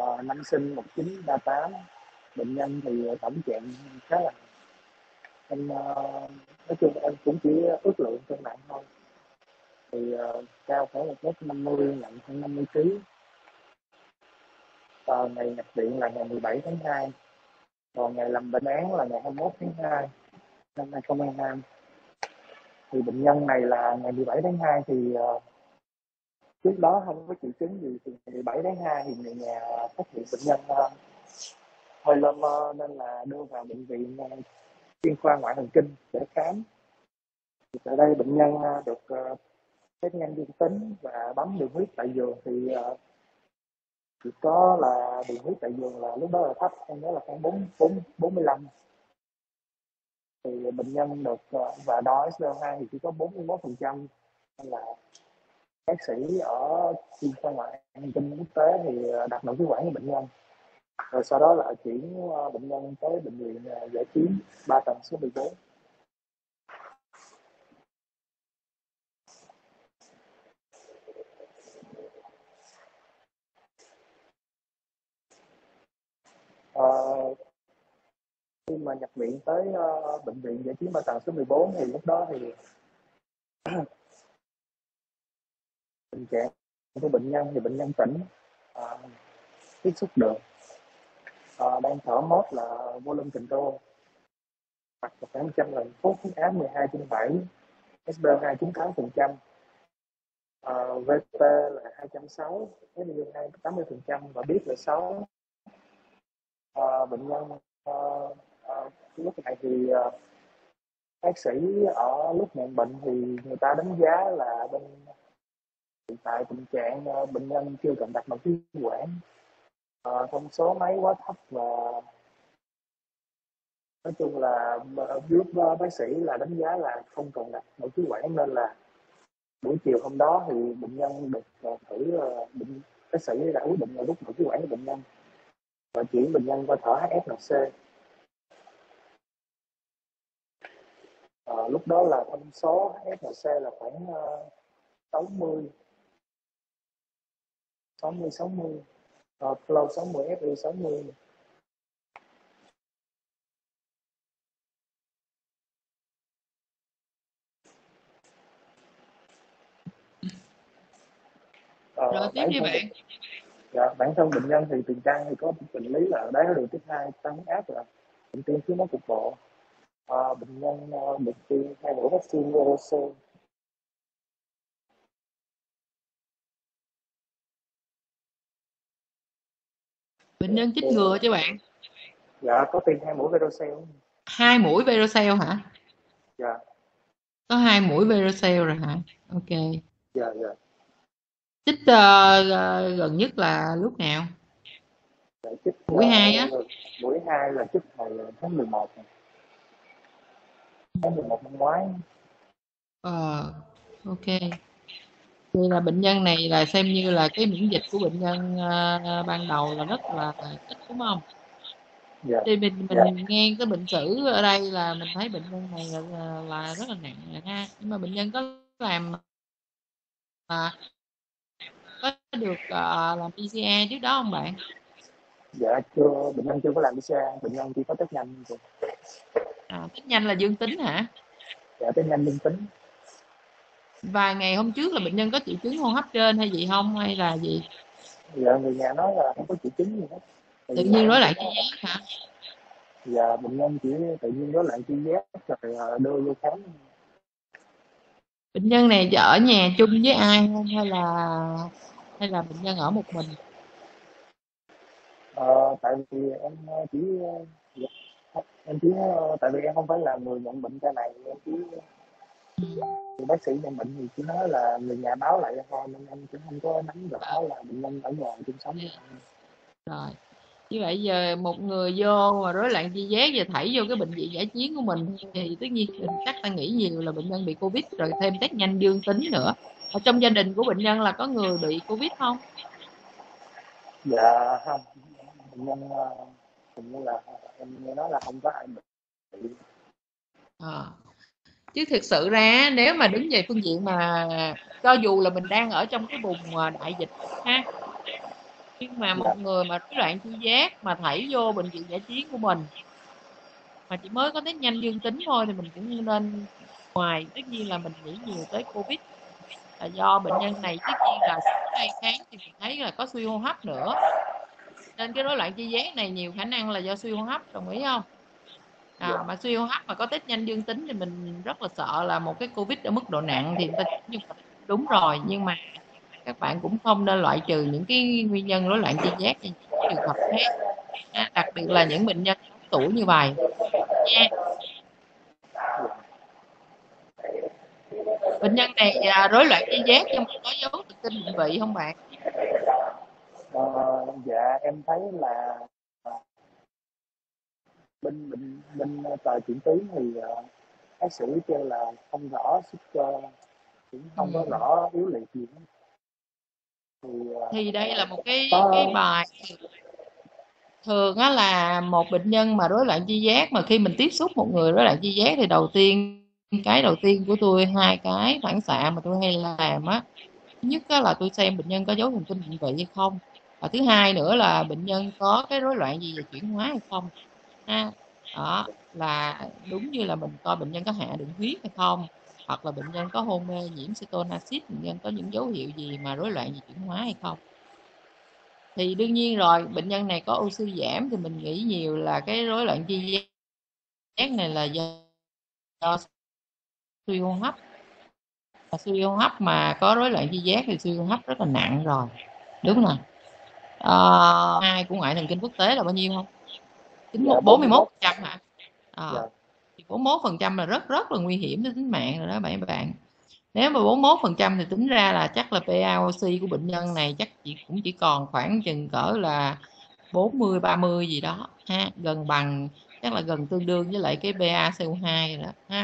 năm sinh 1938. Bệnh nhân thì tổng trạng khá là em, nói chung em cũng chỉ ước lượng cân nặng thôi, thì cao khoảng 1m50, nặng khoảng 50 kg. Ngày nhập viện là ngày 17 tháng 2, còn ngày làm bệnh án là ngày 21 tháng 2 năm 2022. Thì bệnh nhân này là ngày 17 tháng 2 thì trước đó không có triệu chứng gì, thì ngày 17 tháng 2 thì người nhà phát hiện bệnh nhân hơi lơ mơ nên là đưa vào bệnh viện chuyên khoa ngoại thần kinh để khám. Thì tại đây bệnh nhân được test nhanh dương tính và bấm đường huyết tại giường thì chỉ có là đường huyết tại giường là lúc đó là thấp, em nhớ là khoảng 45. Thì bệnh nhân được và đo SpO2 thì chỉ có 41%, nên là bác sĩ ở chuyên khoa ngoại thần kinh quốc tế thì đặt nội khí quản cho bệnh nhân, rồi sau đó là chuyển bệnh nhân tới bệnh viện Dã Chiến 3 tầng số 14. Khi mà nhập viện tới bệnh viện Dã Chiến 3 tầng số 14 thì lúc đó thì tình trạng của bệnh nhân thì bệnh nhân tỉnh, tiếp xúc được, đang thở mốt là volume control, hoặc là khoảng 100 lần phút, huyết áp 12/7, SpO2 98%, VT là 260, SpO2 80% và biết là 6. Bệnh nhân lúc này thì bác sĩ ở lúc nhận bệnh thì người ta đánh giá là hiện tại tình trạng bệnh nhân chưa cần đặt nội khí quản, thông số máy quá thấp, và nói chung là giúp bác sĩ là đánh giá là không cần đặt nội khí quản, nên là buổi chiều hôm đó thì bệnh nhân được thử bác sĩ đã quyết định là rút nội khí quản cho bệnh nhân và chuyển bệnh nhân qua thở HFNC. Lúc đó là thông số HFNC là khoảng 60, flow 60, FI 60. Rồi tiếp đi bạn. Bản thân bệnh nhân thì tiền căn thì có bệnh lý là đái tháo đường type 2, tăng huyết áp, là bệnh tiên thiếu máu cục bộ. Bệnh nhân được tiêm 2 mũi vaccine Verocell. Bệnh nhân chích ngừa chứ bạn? Dạ có tiêm 2 mũi Verocell. 2 mũi Verocell hả? Dạ. Có 2 mũi Verocell rồi hả? Ok. Dạ. Chích gần nhất là lúc nào? Dạ, chích Mũi 2 á? mũi 2 là chích hồi tháng 11 này. Tháng 11 năm ngoái. Ok. Thì là bệnh nhân này là xem như là cái miễn dịch của bệnh nhân ban đầu là rất là ít, đúng không? Dạ. Thì mình nghe cái bệnh sử ở đây là mình thấy bệnh nhân này là rất là nặng rồi ha. Nhưng mà bệnh nhân có làm có được làm PCR trước đó không bạn? Dạ chưa, bệnh nhân chưa có làm PCR, bệnh nhân chỉ có test nhanh thôi. Test nhanh là dương tính hả? Dạ test nhanh dương tính. Vài ngày hôm trước là bệnh nhân có triệu chứng hô hấp trên hay gì không, hay là gì? Dạ người nhà nói là không có triệu chứng gì hết. Tự nhiên rối loạn chi giác hả? Dạ bệnh nhân chỉ tự nhiên rối loạn chi giác rồi đưa vô khám. Bệnh nhân này ở nhà chung với ai không, hay là bệnh nhân ở một mình? Tại vì em chỉ tại vì em không phải là người nhận bệnh ca này, em chỉ thì bác sĩ nhận bệnh thì chỉ nói là người nhà báo lại cho thôi, nên em cũng không có nắm rõ là bệnh nhân ở nhà chung sống với ai. Rồi, như vậy giờ một người vô mà rối loạn chi giác và thảy vô cái bệnh viện dã chiến của mình thì tất nhiên chắc ta nghĩ nhiều là bệnh nhân bị Covid, rồi thêm test nhanh dương tính nữa. Ở trong gia đình của bệnh nhân là có người bị Covid không? Dạ không, bệnh nhân hình như là em nghe nói là không có ai bị. Chứ thực sự ra nếu mà đứng về phương diện mà cho dù là mình đang ở trong cái vùng đại dịch ha, Nhưng mà Dạ. một người mà rối loạn chi giác mà thảy vô bệnh viện dã chiến của mình mà chỉ mới có test nhanh dương tính thôi thì mình cũng nên, ngoài tất nhiên là mình nghĩ nhiều tới Covid là do bệnh nhân này, tất nhiên là đây kháng thì mình thấy là có suy hô hấp nữa, nên cái rối loạn chi giác này nhiều khả năng là do suy hô hấp, đồng ý không? Dạ. Mà suy hô hấp mà có test nhanh dương tính thì mình rất là sợ là một cái Covid ở mức độ nặng thì người ta nhưng mà đúng rồi, nhưng mà các bạn cũng không nên loại trừ những cái nguyên nhân rối loạn chi giác như những trường hợp khác, đặc biệt là những bệnh nhân lớn tuổi như vậy nha. Bệnh nhân này rối loạn chi giác nhưng mà có dấu thần kinh định vị không bạn? Dạ em thấy là bên bên bên tờ chuyển tuyến thì bác sĩ kêu là không rõ sức cơ, cũng không có Ừ. rõ yếu liệt gì hết. Thì Thì đây là một cái có bài thường á, là một bệnh nhân mà rối loạn chi giác mà khi mình tiếp xúc một người rối loạn chi giác thì cái đầu tiên của tôi, hai cái phản xạ mà tôi hay làm á, thứ nhất á, là tôi xem bệnh nhân có dấu thần kinh định vị hay không, và thứ hai nữa là bệnh nhân có cái rối loạn gì về chuyển hóa hay không ha. Đó là đúng như là mình coi bệnh nhân có hạ đường huyết hay không, hoặc là bệnh nhân có hôn mê nhiễm cetonaxid, bệnh nhân có những dấu hiệu gì mà rối loạn gì chuyển hóa hay không. Thì đương nhiên rồi, bệnh nhân này có oxy giảm thì mình nghĩ nhiều là cái rối loạn chi giác này là do suy hô hấp, và suy hô hấp mà có rối loạn chi giác thì suy hô hấp rất là nặng rồi, đúng nè. Hai của ngoại thần kinh quốc tế là bao nhiêu không? Tính dạ 41. 41% hả? Dạ. Thì 41% là rất rất là nguy hiểm đến tính mạng rồi đó bạn bạn. Nếu mà 41% thì tính ra là chắc là PaOC của bệnh nhân này chắc cũng chỉ còn khoảng chừng cỡ là 40-30 gì đó ha, gần bằng, chắc là gần tương đương với lại cái PaCO2 rồi đó ha.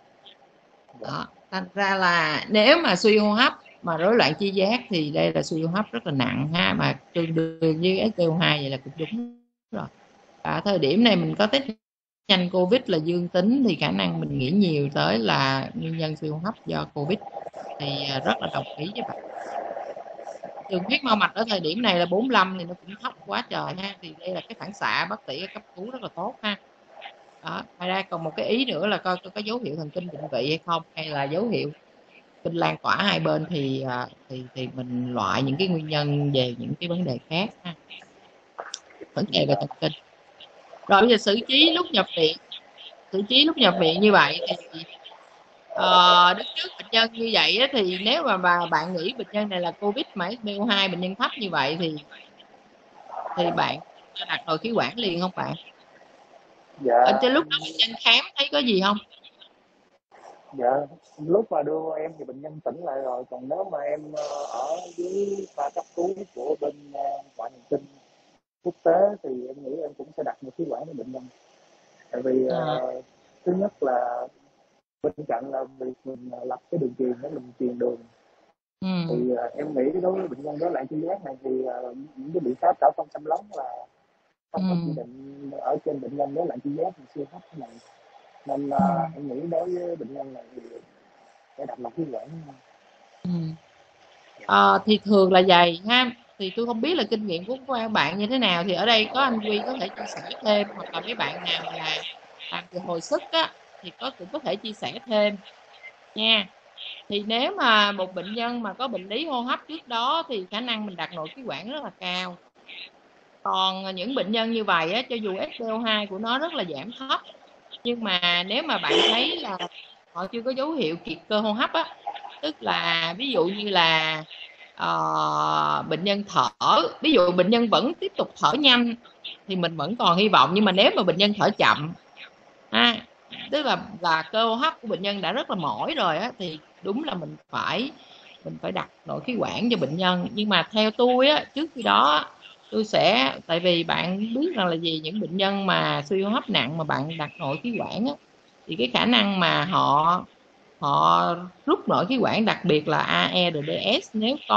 Đó, thành ra là nếu mà suy hô hấp mà rối loạn chi giác thì đây là suy hô hấp rất là nặng ha, mà tương đương với SpO2, vậy là cũng đúng rồi. Và thời điểm này mình có test nhanh Covid là dương tính thì khả năng mình nghĩ nhiều tới là nguyên nhân suy hô hấp do Covid, thì rất là đồng ý với bạn. Đường huyết mau mạch ở thời điểm này là 45 thì nó cũng thấp quá trời ha, thì đây là cái phản xạ bác sĩ ở cấp cứu rất là tốt ha. Đó, ngoài ra còn một cái ý nữa là coi có dấu hiệu thần kinh định vị hay không, hay là dấu hiệu kinh lan tỏa hai bên thì mình loại những cái nguyên nhân về những cái vấn đề khác ha, vấn đề về thần kinh. Rồi bây giờ xử trí lúc nhập viện như vậy thì đứng trước bệnh nhân như vậy á, thì nếu mà bạn nghĩ bệnh nhân này là Covid mà SpO2 bệnh nhân thấp như vậy thì bạn cho đặt nội khí quản liền không bạn? Ở Dạ. trên lúc đó bệnh nhân khám thấy có gì không? Dạ, lúc mà đưa em thì bệnh nhân tỉnh lại rồi, còn nếu mà em ở dưới khoa cấp cứu của bên ngoại thần kinh quốc tế thì em nghĩ em cũng sẽ đặt một khí quản cho bệnh nhân. Tại vì À, thứ nhất là bên cạnh là việc mình lập cái đường truyền để mình truyền đường, thì ừ, em nghĩ đối với bệnh nhân rối loạn chi giác này thì những cái biện pháp đảo thông xâm lấn là ừ, không có chỉ định ở trên bệnh nhân rối loạn chi giác siêu hấp này, nên ừ, em nghĩ đối với bệnh nhân này thì phải đặt một khí quản. ừ. Thì thường là vậy ha, thì tôi không biết là kinh nghiệm của các bạn như thế nào, thì ở đây có anh Quy có thể chia sẻ thêm, hoặc là mấy bạn nào là làm về hồi sức á thì cũng có thể chia sẻ thêm nha. Thì nếu mà một bệnh nhân mà có bệnh lý hô hấp trước đó thì khả năng mình đặt nội khí quản rất là cao. Còn những bệnh nhân như vậy á, cho dù SpO2 của nó rất là giảm thấp, nhưng mà nếu mà bạn thấy là họ chưa có dấu hiệu kiệt cơ hô hấp á, tức là ví dụ như là bệnh nhân thở, ví dụ bệnh nhân vẫn tiếp tục thở nhanh thì mình vẫn còn hy vọng, nhưng mà nếu mà bệnh nhân thở chậm ha, tức là cơ hô hấp của bệnh nhân đã rất là mỏi rồi á, thì đúng là mình phải đặt nội khí quản cho bệnh nhân. Nhưng mà theo tôi á, trước khi đó tôi sẽ, tại vì bạn biết rằng là gì, những bệnh nhân mà suy hô hấp nặng mà bạn đặt nội khí quản á, thì cái khả năng mà họ họ rút nội khí quản, đặc biệt là ARDS,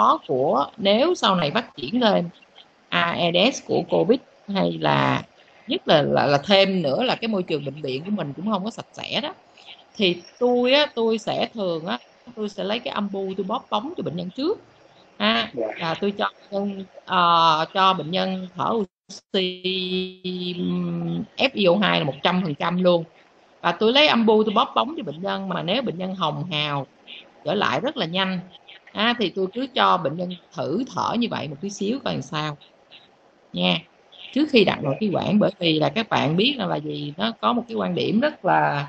nếu sau này phát triển lên ARDS của Covid, hay là nhất là thêm nữa là cái môi trường bệnh viện của mình cũng không có sạch sẽ đó, thì tôi sẽ thường á, tôi sẽ lấy cái ambu tôi bóp bóng cho bệnh nhân trước. Là tôi cho bệnh nhân thở oxy FiO2 là 100% luôn, và tôi lấy âm bu tôi bóp bóng cho bệnh nhân. Mà nếu bệnh nhân hồng hào trở lại rất là nhanh thì tôi cứ cho bệnh nhân thử thở như vậy một tí xíu coi làm sao nha, trước khi đặt nội khí quản. Bởi vì là các bạn biết là gì, nó có một cái quan điểm rất là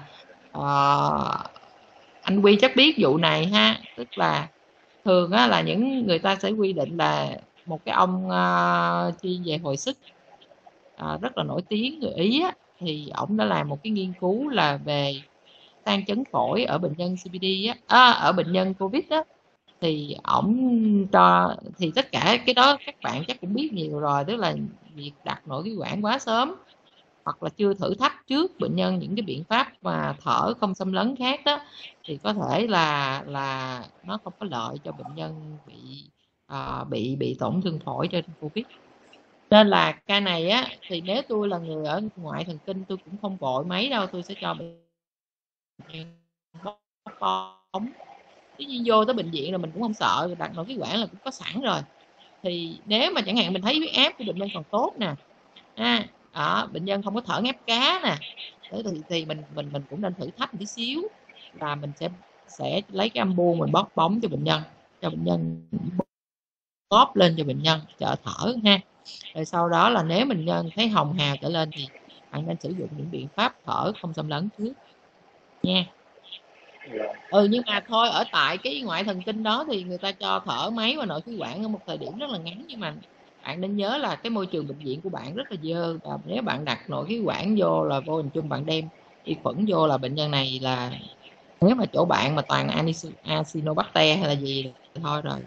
anh Quy chắc biết vụ này ha, tức là thường là những người ta sẽ quy định là một cái ông chuyên về hồi sức rất là nổi tiếng người Ý thì ổng đã làm một cái nghiên cứu là về tan chấn phổi ở bệnh nhân COPD ở bệnh nhân Covid thì ổng thì tất cả cái đó các bạn chắc cũng biết nhiều rồi, tức là việc đặt nội khí quản quá sớm hoặc là chưa thử thách trước bệnh nhân những cái biện pháp mà thở không xâm lấn khác đó thì có thể là nó không có lợi cho bệnh nhân bị tổn thương phổi trên Covid. Nên là ca này thì nếu tôi là người ở ngoại thần kinh tôi cũng không vội mấy đâu, tôi sẽ cho bệnh nhân bóp bóng. Tuy nhiên vô tới bệnh viện là mình cũng không sợ, đặt nội khí quản là cũng có sẵn rồi. Thì nếu mà chẳng hạn mình thấy huyết áp của bệnh nhân còn tốt nè, bệnh nhân không có thở ngáp cá nè, thì mình cũng nên thử thách một tí xíu, là mình sẽ lấy cái âm bu mình bóp bóng cho bệnh nhân bóp lên cho bệnh nhân trợ thở ha. Rồi sau đó là nếu bệnh nhân thấy hồng hào trở lên thì bạn nên sử dụng những biện pháp thở không xâm lấn trước nha. Nhưng mà thôi, ở tại cái ngoại thần kinh đó thì người ta cho thở máy và nội khí quản ở một thời điểm rất là ngắn, nhưng mà bạn nên nhớ là cái môi trường bệnh viện của bạn rất là dơ, và nếu bạn đặt nội khí quản vô là vô hình chung bạn đem vi khuẩn vô, là bệnh nhân này là nếu mà chỗ bạn mà toàn Acinetobacter hay là gì thì thôi rồi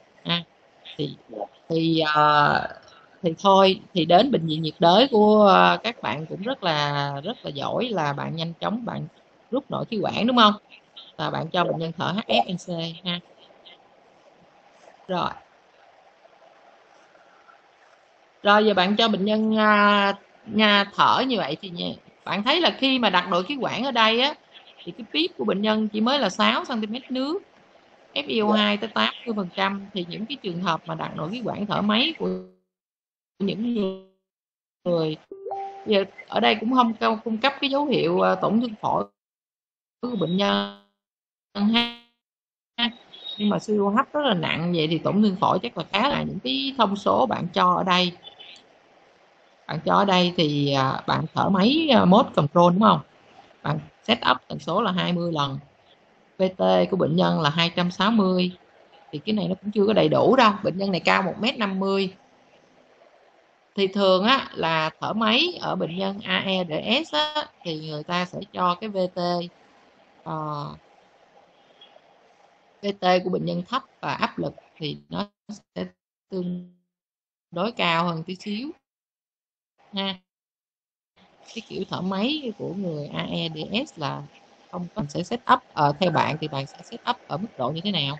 thì thôi, thì đến bệnh viện nhiệt đới của các bạn cũng rất là giỏi, là bạn nhanh chóng bạn rút nội khí quản đúng không, và bạn cho bệnh nhân thở HFNC ha. Rồi giờ bạn cho bệnh nhân thở như vậy thì bạn thấy là khi mà đặt nội khí quản ở đây thì cái pip của bệnh nhân chỉ mới là 6 cm nước, FiO2 tới 80%. Thì những cái trường hợp mà đặt nội khí quản thở máy của những người giờ ở đây cũng không cung cấp cái dấu hiệu tổn thương phổi của bệnh nhân ha, nhưng mà suy hô hấp rất là nặng, vậy thì tổn thương phổi chắc là khá là những cái thông số bạn cho ở đây. Bạn cho ở đây thì bạn thở máy mode control đúng không, bạn set up tần số là 20 lần, VT của bệnh nhân là 260, thì cái này nó cũng chưa có đầy đủ đâu. Bệnh nhân này cao 1m50, thì thường là thở máy ở bệnh nhân AEDS thì người ta sẽ cho cái VT của bệnh nhân thấp và áp lực thì nó sẽ tương đối cao hơn tí xíu ha. Cái kiểu thở máy của người AEDS là không có, sẽ set up theo bạn thì bạn sẽ set up ở mức độ như thế nào?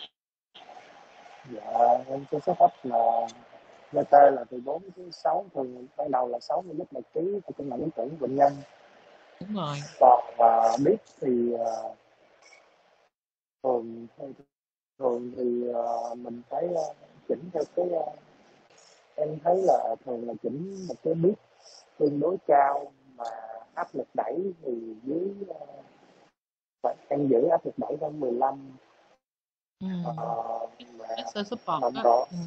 Em sẽ set up là VT là từ 4 tới 6, thường ban đầu là 60 lít một ký theo cân nặng lý tưởng của bệnh nhân. Đúng rồi. Còn biết thì thường thường thì mình phải chỉnh theo cái em thấy là thường là chỉnh một cái biết tương đối cao, mà áp lực đẩy thì dưới em giữ áp lực đẩy khoảng 15. Mà Extra support nồng đó. độ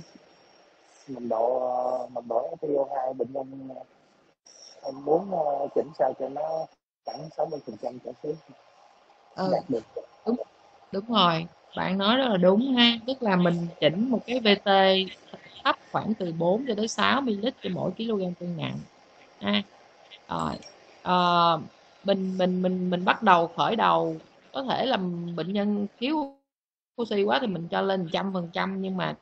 nồng độ FiO2 bệnh nhân em muốn chỉnh sao cho nó khoảng 60% trở xuống đạt được. Đúng rồi, bạn nói rất là đúng ha, tức là mình chỉnh một cái VT thấp khoảng từ 4 cho tới 6 ml trên mỗi kg cân nặng ha. Rồi mình bắt đầu khởi đầu, có thể là bệnh nhân thiếu oxy quá thì mình cho lên 100%, nhưng mà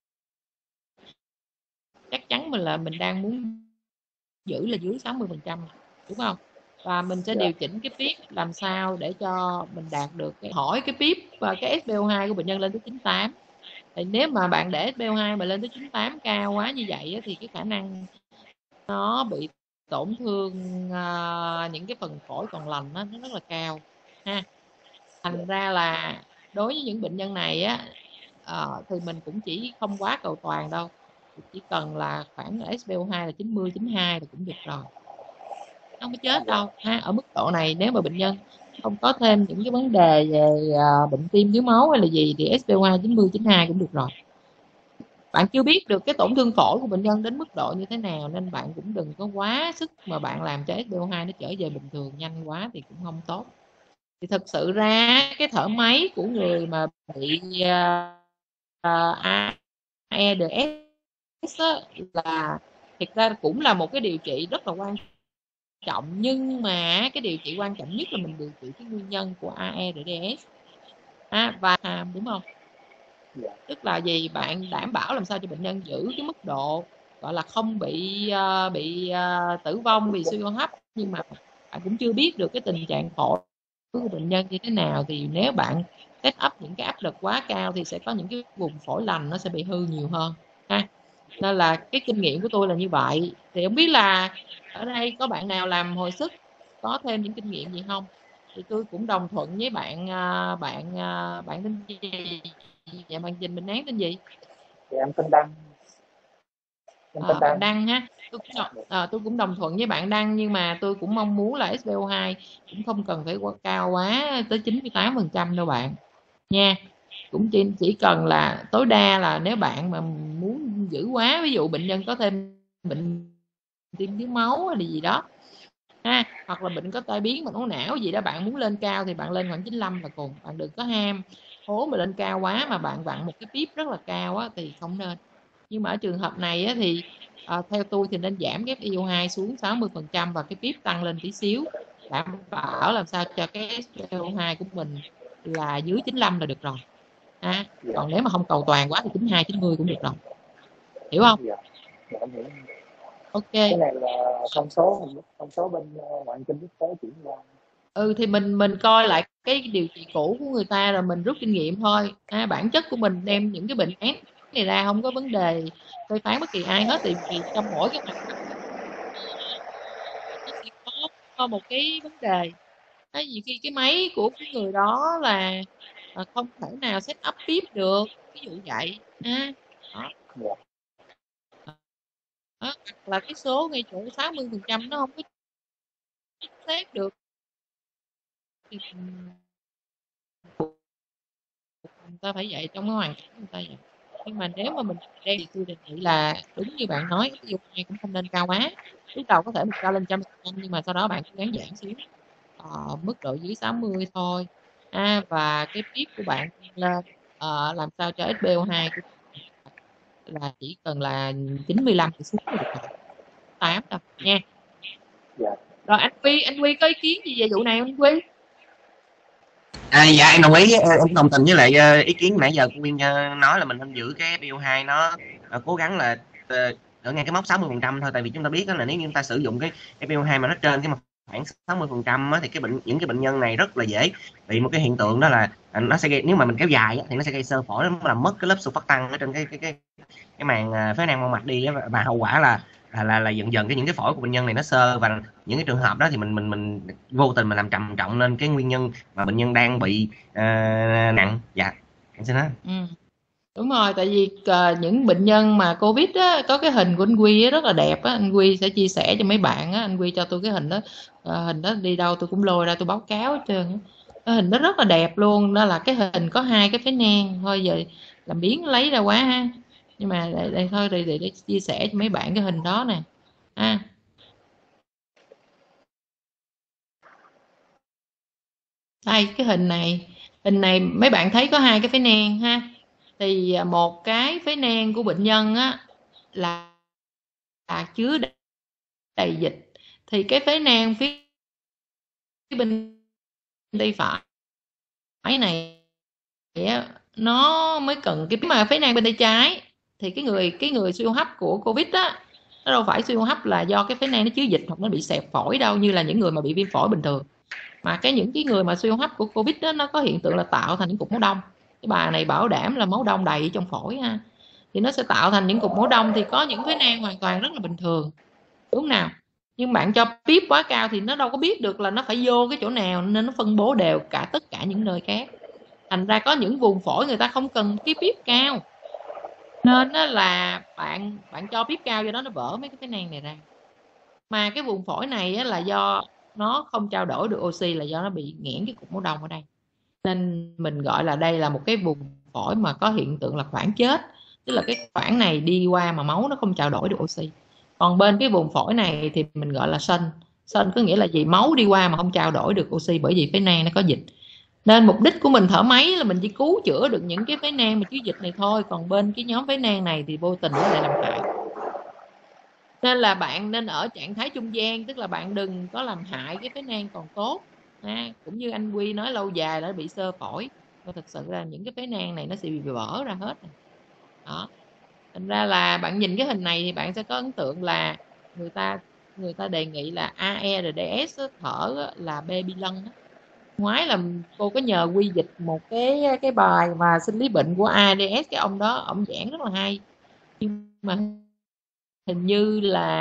chắc chắn mình đang muốn giữ là dưới 60%, đúng không? Và mình sẽ điều chỉnh cái pip làm sao để cho mình đạt được hỏi cái pip và cái SpO2 của bệnh nhân lên tới 98. Thì nếu mà bạn để SpO2 mà lên tới 98 cao quá như vậy thì cái khả năng nó bị tổn thương những cái phần phổi còn lành nó rất là cao ha. Thành ra là đối với những bệnh nhân này thì mình cũng chỉ không quá cầu toàn đâu, chỉ cần là khoảng SpO2 là 90 92 là cũng được rồi, không có chết đâu ha. Ở mức độ này nếu mà bệnh nhân không có thêm những cái vấn đề về bệnh tim thiếu máu hay là gì thì SpO2 90 92 cũng được rồi. Bạn chưa biết được cái tổn thương phổi của bệnh nhân đến mức độ như thế nào nên bạn cũng đừng có quá sức mà bạn làm cho SpO2 nó trở về bình thường nhanh quá thì cũng không tốt. Thì thực sự ra cái thở máy của người mà bị AEDS là thực ra cũng là một cái điều trị rất là quan trọng, nhưng mà cái điều trị quan trọng nhất là mình điều trị cái nguyên nhân của AEDS và đúng không? Dạ. Tức là gì, bạn đảm bảo làm sao cho bệnh nhân giữ cái mức độ gọi là không bị tử vong vì suy hô hấp, nhưng mà bạn cũng chưa biết được cái tình trạng phổi của bệnh nhân như thế nào, thì nếu bạn set up những cái áp lực quá cao thì sẽ có những cái vùng phổi lành nó sẽ bị hư nhiều hơn ha. Nên là cái kinh nghiệm của tôi là như vậy. Thì không biết là ở đây có bạn nào làm hồi sức có thêm những kinh nghiệm gì không, thì tôi cũng đồng thuận với bạn. Bạn tên gì? Dạ bạn Trình Bình Án tên gì? Thì em tên Đăng. Bạn Đăng ha. Tôi cũng đồng thuận với bạn Đăng, nhưng mà tôi cũng mong muốn là SpO2 cũng không cần phải cao quá tới 98% đâu bạn nha. Cũng chỉ cần là tối đa là nếu bạn mà muốn giữ quá, ví dụ bệnh nhân có thêm bệnh tim thiếu máu hay gì đó hoặc là bệnh có tai biến mạch máu não gì đó, bạn muốn lên cao thì bạn lên khoảng 95 là cùng. Bạn đừng có ham hố mà lên cao quá mà bạn vặn một cái pip rất là cao thì không nên. Nhưng mà ở trường hợp này thì theo tôi thì nên giảm cái FiO2 xuống 60% và cái pip tăng lên tí xíu, đảm bảo làm sao cho cái FiO2 của mình là dưới 95 là được rồi còn nếu mà không cầu toàn quá thì 92 90 cũng được rồi, hiểu không? Dạ. Dạ, em hiểu. Ok. Cái này là thông số bên ngoại kinh quốc tế chuyển qua. Thì mình coi lại cái điều trị cũ của người ta rồi mình rút kinh nghiệm thôi bản chất của mình đem những cái bệnh án này ra không có vấn đề phê phán bất kỳ ai hết, vì trong mỗi cái hoàn cảnh nó sẽ có một cái vấn đề. Vì khi cái máy của cái người đó là không thể nào set up tiếp được, ví dụ vậy đó. Dạ. Hoặc là cái số ngay chỗ 60% nó không có chính xác được thì người ta phải dạy trong cái hoàn cảnh người ta vậy. Nhưng mà nếu mà mình đây thì tôi đề nghị là đúng như bạn nói, ví dụ ai cũng không nên cao quá. Lúc đầu có thể mình cao lên 100%, nhưng mà sau đó bạn cố gắng giảm xuống mức độ dưới 60 thôi và cái pip của bạn lên làm sao cho SpO2 của là chỉ cần là 95 thì xuống là được rồi, 8 đâu nha. Dạ. Rồi anh Quy có ý kiến gì về vụ này không anh Quy? Dạ em đồng ý, em đồng tình với lại ý kiến nãy giờ của Nguyên nói là mình nên giữ cái FiO2 nó cố gắng là ở ngay cái mốc 60% thôi, tại vì chúng ta biết đó là nếu như chúng ta sử dụng cái FiO2 mà nó trên cái khoảng 60% thì những cái bệnh nhân này rất là dễ bị một cái hiện tượng, đó là nó sẽ gây, nếu mà mình kéo dài thì nó sẽ gây xơ phổi, nó làm mất cái lớp surfactant tăng ở trên cái màng phế nang mau mạch đi, và hậu quả là dần dần những cái phổi của bệnh nhân này nó xơ, và những cái trường hợp đó thì mình vô tình mình làm trầm trọng lên cái nguyên nhân mà bệnh nhân đang bị nặng. Dạ em xin nói. Đúng rồi, tại vì những bệnh nhân mà Covid có cái hình của anh Quy rất là đẹp anh Quy sẽ chia sẻ cho mấy bạn anh Quy cho tôi cái hình đó, hình đó đi đâu tôi cũng lôi ra tôi báo cáo hết trơn cái hình đó rất là đẹp luôn. Đó là cái hình có hai cái phế nang thôi, giờ làm biến lấy ra quá ha, nhưng mà đây thôi để chia sẻ cho mấy bạn cái hình đó nè đây cái hình này mấy bạn thấy có hai cái phế nang thì một cái phế nang của bệnh nhân là chứa đầy dịch, thì cái phế nang phía bên tay phải này nó mới cần cái mà phế nang bên tay trái thì cái người suy hô hấp của Covid nó đâu phải suy hô hấp là do cái phế nang nó chứa dịch hoặc nó bị xẹp phổi đâu, như là những người mà bị viêm phổi bình thường, mà những cái người mà suy hô hấp của Covid nó có hiện tượng là tạo thành những cục máu đông. Cái bà này bảo đảm là máu đông đầy trong phổi thì nó sẽ tạo thành những cục máu đông, thì có những phế nang hoàn toàn rất là bình thường, đúng nào, nhưng bạn cho pip quá cao thì nó đâu có biết được là nó phải vô cái chỗ nào, nên nó phân bố đều cả tất cả những nơi khác. Thành ra có những vùng phổi người ta không cần cái bíp cao, nên đó là bạn cho bíp cao, do đó nó vỡ mấy cái nang này ra. Mà cái vùng phổi này á, là do nó không trao đổi được oxy, là do nó bị nghẽn cái cục máu đông ở đây, nên mình gọi là đây là một cái vùng phổi mà có hiện tượng là khoảng chết, tức là cái khoảng này đi qua mà máu nó không trao đổi được oxy. Còn bên cái vùng phổi này thì mình gọi là sân. Sân có nghĩa là gì? Máu đi qua mà không trao đổi được oxy, bởi vì phế nang nó có dịch. Nên mục đích của mình thở máy là mình chỉ cứu chữa được những cái phế nang mà chứa dịch này thôi, còn bên cái nhóm phế nang này thì vô tình nó lại làm hại. Nên là bạn nên ở trạng thái trung gian, tức là bạn đừng có làm hại cái phế nang còn tốt. Cũng như anh Quy nói, lâu dài đã bị xơ phổi, và thực sự là những cái phế nang này nó sẽ bị vỡ ra hết. Đó. Thành ra là bạn nhìn cái hình này thì bạn sẽ có ấn tượng là người ta đề nghị là ARDS thở là baby lung. Ngoái là cô có nhờ Quy dịch một cái bài mà sinh lý bệnh của ARDS, cái ông đó ông giảng rất là hay, nhưng mà hình như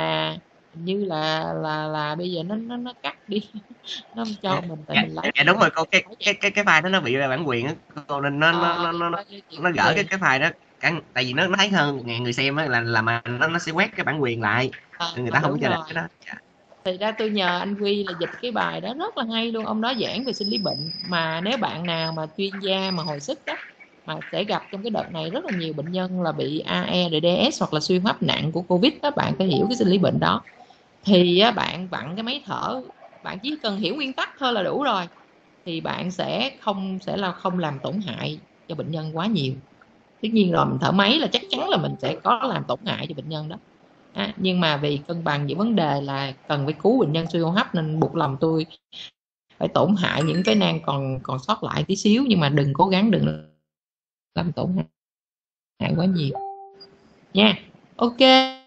là bây giờ nó cắt đi nó không cho mình, tại Dạ, mình lấy dạ đúng rồi cô, cái file đó nó bị bản quyền á cô, nên nó gỡ cái file đó. Tại vì nó thấy hơn 1.000 người xem á, là mà nó sẽ quét cái bản quyền lại, người ta không có đúng cho rồi. đặt cái đó. Dạ. Thì ra tôi nhờ anh Quy là dịch cái bài đó rất là hay luôn. Ông đó giảng về sinh lý bệnh, mà nếu bạn nào mà chuyên gia mà hồi sức đó, mà sẽ gặp trong cái đợt này rất là nhiều bệnh nhân là bị ARDS hoặc là suy hô hấp nặng của Covid đó, bạn phải hiểu cái sinh lý bệnh đó. Thì bạn vặn cái máy thở, bạn chỉ cần hiểu nguyên tắc thôi là đủ rồi, thì bạn sẽ không làm tổn hại cho bệnh nhân quá nhiều. Tất nhiên rồi, mình thở máy là chắc chắn là mình sẽ có làm tổn hại cho bệnh nhân đó. Nhưng mà vì cân bằng những vấn đề là cần phải cứu bệnh nhân suy hô hấp, nên buộc lòng tôi phải tổn hại những cái nang còn sót lại tí xíu, nhưng mà cố gắng đừng làm tổn hại quá nhiều nha. Ok.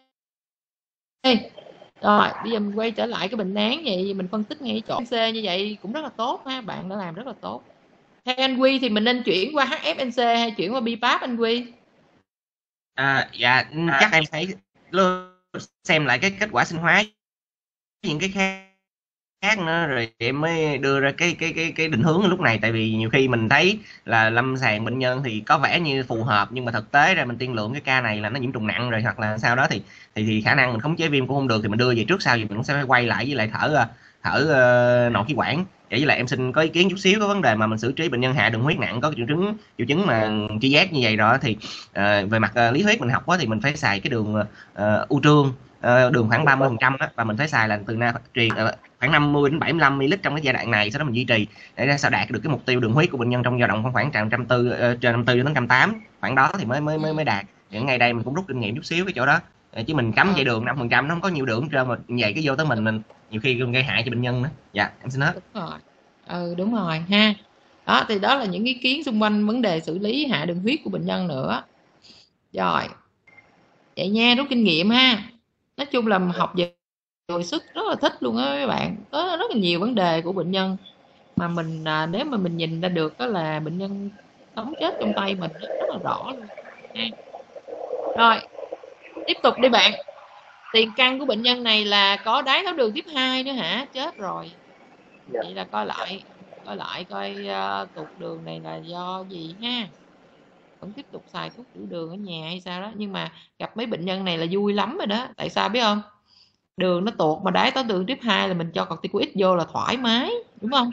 Rồi bây giờ mình quay trở lại cái bệnh án, vậy mình phân tích ngay chỗ C như vậy cũng rất là tốt ha, bạn đã làm rất là tốt. Theo anh Quy thì mình nên chuyển qua HFNC hay chuyển qua BiPAP anh Quy? Dạ chắc em phải xem lại cái kết quả sinh hóa, những cái khác nữa, rồi em mới đưa ra cái định hướng lúc này. Tại vì nhiều khi mình thấy là lâm sàng bệnh nhân thì có vẻ như phù hợp, nhưng mà thực tế ra mình tiên lượng cái ca này là nó nhiễm trùng nặng rồi, hoặc là sau đó thì khả năng mình khống chế viêm cũng không được, thì mình đưa về trước sau gì mình cũng sẽ phải quay lại với lại nội khí quản. Vậy với lại em xin có ý kiến chút xíu, có vấn đề mà mình xử trí bệnh nhân hạ đường huyết nặng có triệu chứng mà tri giác như vậy rồi, thì về mặt lý thuyết mình học quá thì mình phải xài cái đường u trương, đường khoảng 30% đó, và mình phải xài là từ truyền khoảng 50 đến 75 ml trong cái giai đoạn này, sau đó mình duy trì để sao đạt được cái mục tiêu đường huyết của bệnh nhân trong dao động khoảng trên 140 đến 180, khoảng đó thì mới đạt. Những ngày đây mình cũng rút kinh nghiệm chút xíu cái chỗ đó, chứ mình cấm dạy đường 5% nó không có nhiều đường trơn, mà vậy cái vô tới mình nhiều khi gây hại cho bệnh nhân nữa. Dạ em xin hết. Đúng rồi. Đúng rồi ha. Đó thì đó là những ý kiến xung quanh vấn đề xử lý hạ đường huyết của bệnh nhân nữa. Rồi vậy nha, rút kinh nghiệm ha. Nói chung là học về hồi sức rất là thích luôn á các bạn, có rất là nhiều vấn đề của bệnh nhân mà mình nếu mà mình nhìn ra được đó là bệnh nhân sống chết trong tay mình rất là rõ luôn ha. Rồi tiếp tục đi bạn. Tiền căn của bệnh nhân này là có đái tháo đường tiếp 2 nữa hả? Chết rồi. Vậy là coi lại coi tụt đường này là do gì ha. Vẫn tiếp tục xài thuốc tiểu đường ở nhà hay sao đó, nhưng mà gặp mấy bệnh nhân này là vui lắm rồi đó. Tại sao biết không? Đường nó tuột mà đái tháo đường tiếp 2 là mình cho corticoid vô là thoải mái, đúng không?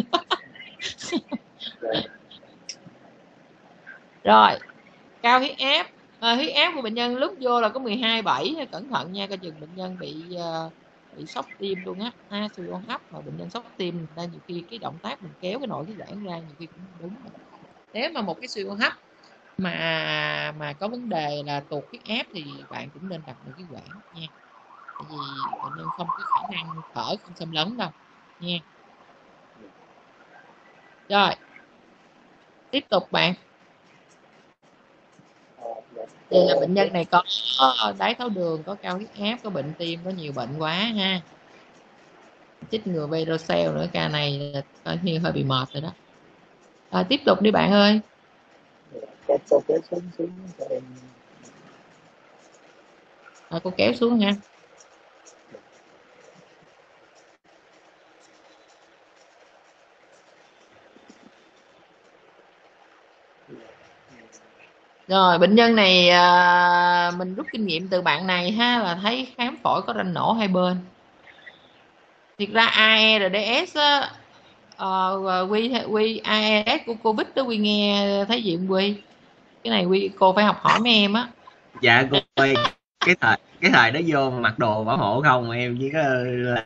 Rồi cao huyết áp. Huyết áp của bệnh nhân lúc vô là có 12,7, cẩn thận nha, coi chừng bệnh nhân bị sốc tim luôn á, suy hô hấp mà bệnh nhân sốc tim, nên nhiều khi cái động tác mình kéo cái nội khí quản ra nhiều khi cũng không đúng. Nếu mà một cái suy hô hấp mà có vấn đề là tụt huyết áp thì bạn cũng nên đặt nội khí quản nha, tại vì bệnh nhân không có khả năng thở không xâm lấn đâu nha. Rồi tiếp tục bạn. Vậy là bệnh nhân này có đái tháo đường, có cao huyết áp, có bệnh tim, có nhiều bệnh quá ha. Chích ngừa Verocell nữa, ca này coi như hơi bị mệt rồi đó. Tiếp tục đi bạn ơi. Cô kéo xuống cho em. Cô kéo xuống nha. Rồi bệnh nhân này mình rút kinh nghiệm từ bạn này ha, là thấy khám phổi có ranh nổ hai bên. Thiệt ra ARDS á, Quy ARDS của Covid đó, Quy nghe thấy gì không Quy? Cái này Quy cô phải học hỏi mấy em á. Dạ cô ơi, cái thời đó vô mặc đồ bảo hộ không, em chỉ có là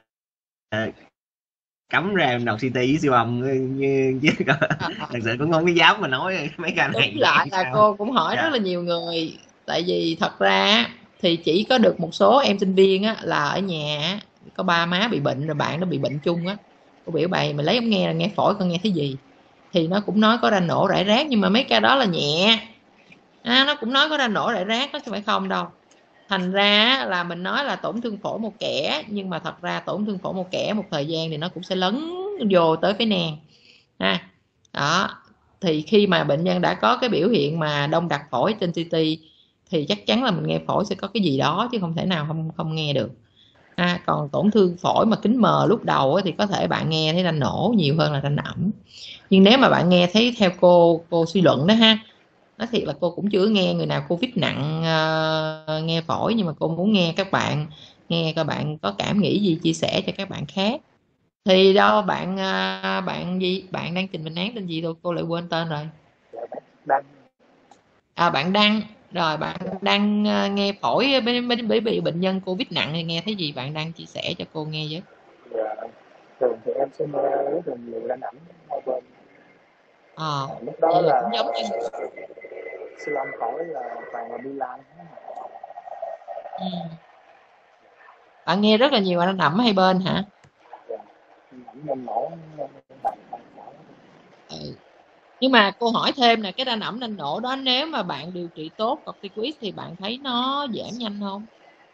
cắm ra em đọc CT với siêu âm như chứ thật sự cũng không có dám mà nói mấy cái Đúng này lại là sao. cô cũng hỏi rất Dạ. là nhiều người, tại vì thật ra thì chỉ có được một số em sinh viên á, là ở nhà có ba má bị bệnh rồi bạn nó bị bệnh chung á, cô biểu bày mình lấy ống nghe là nghe phổi con nghe thấy gì, thì nó cũng nói có ranh nổ rải rác, nhưng mà mấy ca đó là nhẹ, nó cũng nói có ranh nổ rải rác, nó chứ phải không đâu. Thành ra là mình nói là tổn thương phổi một kẻ, nhưng mà thật ra tổn thương phổi một kẻ một thời gian thì nó cũng sẽ lấn vô tới phế nang ha. Đó, thì khi mà bệnh nhân đã có cái biểu hiện mà đông đặc phổi trên CT thì chắc chắn là mình nghe phổi sẽ có cái gì đó, chứ không thể nào không nghe được. Còn tổn thương phổi mà kính mờ lúc đầu thì có thể bạn nghe thấy ranh nổ nhiều hơn là ranh ẩm. Nhưng nếu mà bạn nghe thấy theo cô suy luận đó ha, nói thiệt là cô cũng chưa nghe người nào Covid nặng nghe phổi, nhưng mà cô muốn nghe các bạn, nghe các bạn có cảm nghĩ gì chia sẻ cho các bạn khác. Thì đâu bạn bạn gì, bạn đang trình bệnh án tên gì thôi cô lại quên tên rồi. Dạ, đang Bạn Đăng. Rồi bạn đang nghe phổi bị bệnh nhân Covid nặng thì nghe thấy gì, bạn đang chia sẻ cho cô nghe với. dạ, thường thì em sẽ nghe rất là nhiều hình ảnh hai bên. Lúc đó Vậy là là cũng giống như siêu âm phổi là toàn là Bilan. ừ. Bạn nghe rất là nhiều anh ẩm hai bên hả? Dạ, ảnh bên mổ bệnh mổ. Ừ. Nhưng mà cô hỏi thêm là cái đa nẩm đanh nổ đó, nếu mà bạn điều trị tốt corticoid thì bạn thấy nó giảm nhanh không?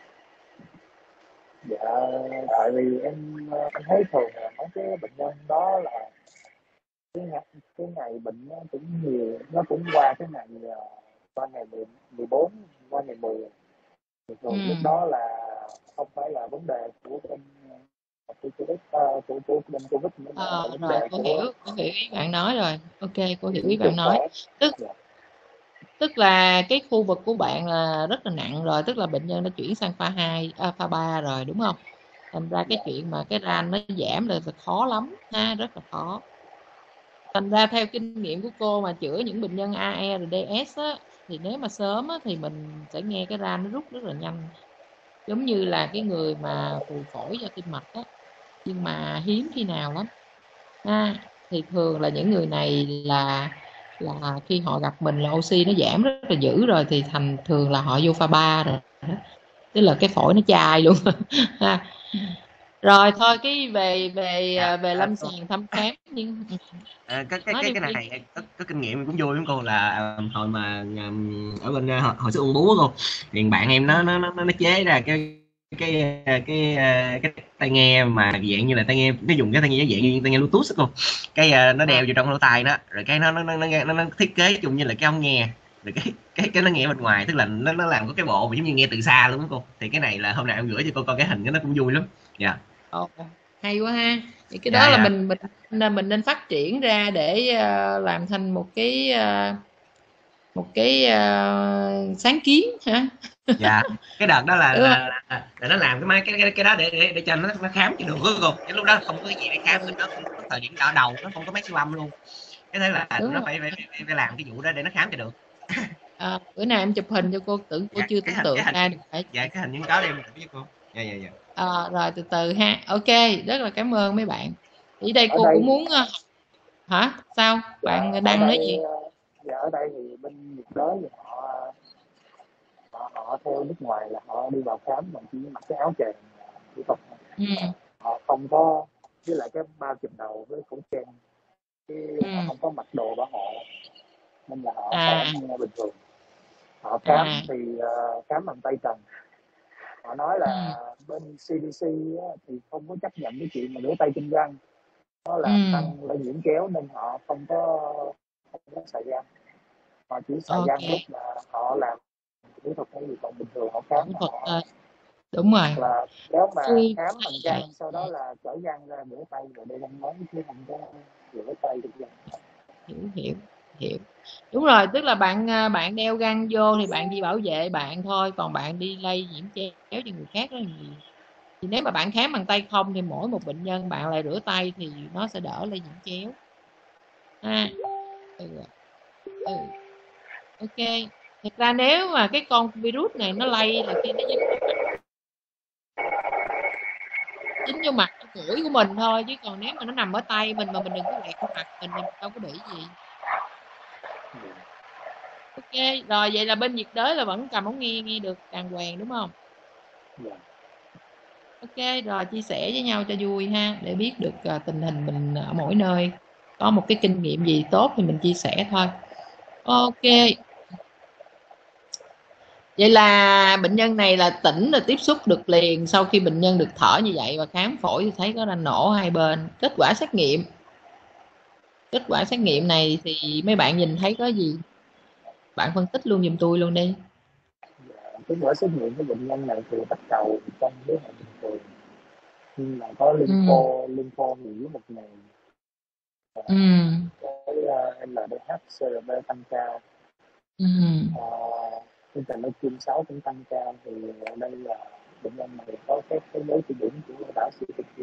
Dạ, tại vì em thấy thường là mấy cái bệnh nhân đó là cái ngày bệnh nó cũng nhiều, nó cũng qua cái ngày qua ngày 14, qua ngày 10. Thì thường lúc Ừ. đó là không phải là vấn đề của bên của bên Covid nữa, mà là vấn Rồi đề cô của hiểu, cô hiểu ý bạn nói rồi. Ok, cô hiểu ý trực bạn nói. phổi. Tức Dạ, tức là cái khu vực của bạn là rất là nặng rồi, tức là bệnh nhân đã chuyển sang pha 2, pha 3 rồi đúng không? Thành ra cái dạ, chuyện mà cái ran nó giảm là khó lắm ha, rất là khó. Thành ra theo kinh nghiệm của cô mà chữa những bệnh nhân ARDS á, thì nếu mà sớm á, thì mình sẽ nghe cái ran nó rút rất là nhanh, giống như là cái người mà phù phổi do tim mạch á, nhưng mà hiếm khi nào lắm thì thường là những người này là khi họ gặp mình là oxy nó giảm rất là dữ rồi, thì thành thường là họ vô pha 3 rồi đó. Tức là cái phổi nó chai luôn ha. Rồi thôi, cái về về Dạ. về lâm sàng thăm khám nhưng nói đi Cái Quyên. này có kinh nghiệm cũng vui lắm cô, là hồi mà ở bên hồi sức ung bướu á cô, thì bạn em nó chế ra cái tai nghe mà dạng như là tai nghe, nó dùng cái tai nghe dạng như tai nghe Bluetooth á cô, nó đeo vô trong lỗ tai đó, rồi cái nó thiết kế chung như là cái ống nghe, rồi cái nó nghe bên ngoài, tức là nó làm có cái bộ mà giống như nghe từ xa luôn á cô. Thì cái này là hôm nào em gửi cho cô coi cái hình, cái nó cũng vui lắm. Dạ. Ồ, hay quá ha. Thì cái Dạ. đó là Dạ. mình nên phát triển ra để làm thành một cái sáng kiến ha. Dạ, cái đợt đó là Đúng không? nó làm cái máy cái đó để cho nó khám cho được á cô. Cái lúc đó không có cái gì để khám, Ừ, nó không có thời điểm đỡ đầu, nó không có máy siêu âm luôn, cái thế là đúng nó rồi. phải làm cái vụ đó để nó khám cho được. Bữa nào em chụp hình cho cô, cô Dạ, chưa tưởng cái tượng hình ra được phải. dạ cái hình những có đem gửi cho cô. Dạ. Dạ. Dạ. Rồi từ từ ha. Ok, rất là cảm ơn mấy bạn. Thì đây ở cô cũng đây muốn hả? Sao? dạ, Bạn ở đang nói đây gì? dạ, ở đây thì bên nhiệt đới thì họ theo nước ngoài là họ đi vào khám bằng chỉ mặc cái áo choàng kỹ thuật thôi. Ừ. Họ không có, với lại cái bao trùm đầu với khẩu trang, chứ họ Ừ. không có mặc đồ bảo hộ, nên là họ khám À. bình thường. Họ khám À. thì khám bằng tay trần. Họ nói Ừ. là bên CDC thì không có chấp nhận cái chuyện mà rửa tay chân răng, nó Ừ. làm tăng lây nhiễm chéo, nên họ không có xài răng. Họ chỉ xài Ok. răng lúc mà họ làm kỹ thuật hay gì, còn bình thường họ khám Phẫu là thuật họ, thôi. Đúng rồi. hoặc là nếu mà Tôi khám thấy bằng vậy. răng sau đó là chở răng ra rửa tay rồi đeo băng bó, chứ không có rửa tay được răng. Hiểu hiểu. hiểu. Đúng rồi, tức là bạn đeo găng vô thì bạn chỉ bảo vệ bạn thôi, còn bạn đi lây nhiễm chéo cho người khác rất là nhiều. Thì nếu mà bạn khám bằng tay không thì mỗi một bệnh nhân bạn lại rửa tay thì nó sẽ đỡ lây nhiễm chéo ha. Ừ. Ok. Thật ra nếu mà cái con virus này nó lây là khi nó dính vô mặt mũi của mình thôi, chứ còn nếu mà nó nằm ở tay mình mà mình đừng có quẹt vô mặt mình thì mình đâu có bị gì. Ok, rồi vậy là bên nhiệt đới là vẫn cầm ống nghe được đàng hoàng đúng không? Ok, rồi chia sẻ với nhau cho vui ha, để biết được tình hình mình ở mỗi nơi có một cái kinh nghiệm gì tốt thì mình chia sẻ thôi. Ok. Vậy là bệnh nhân này là tỉnh là tiếp xúc được liền sau khi bệnh nhân được thở như vậy, và khám phổi thì thấy có ra nổ hai bên. Kết quả xét nghiệm này thì mấy bạn nhìn thấy có gì? Bạn phân tích luôn giùm tôi luôn đi. Kết quả xét nghiệm của bệnh nhân này thì bắt đầu trong giới hạn bình thường, nhưng mà có lympho nhiều một ngày, cái LDH, CRP tăng cao, interleukin 6 cũng tăng cao, thì đây là bệnh nhân này có cái dấu chỉ điểm của bão cytokine.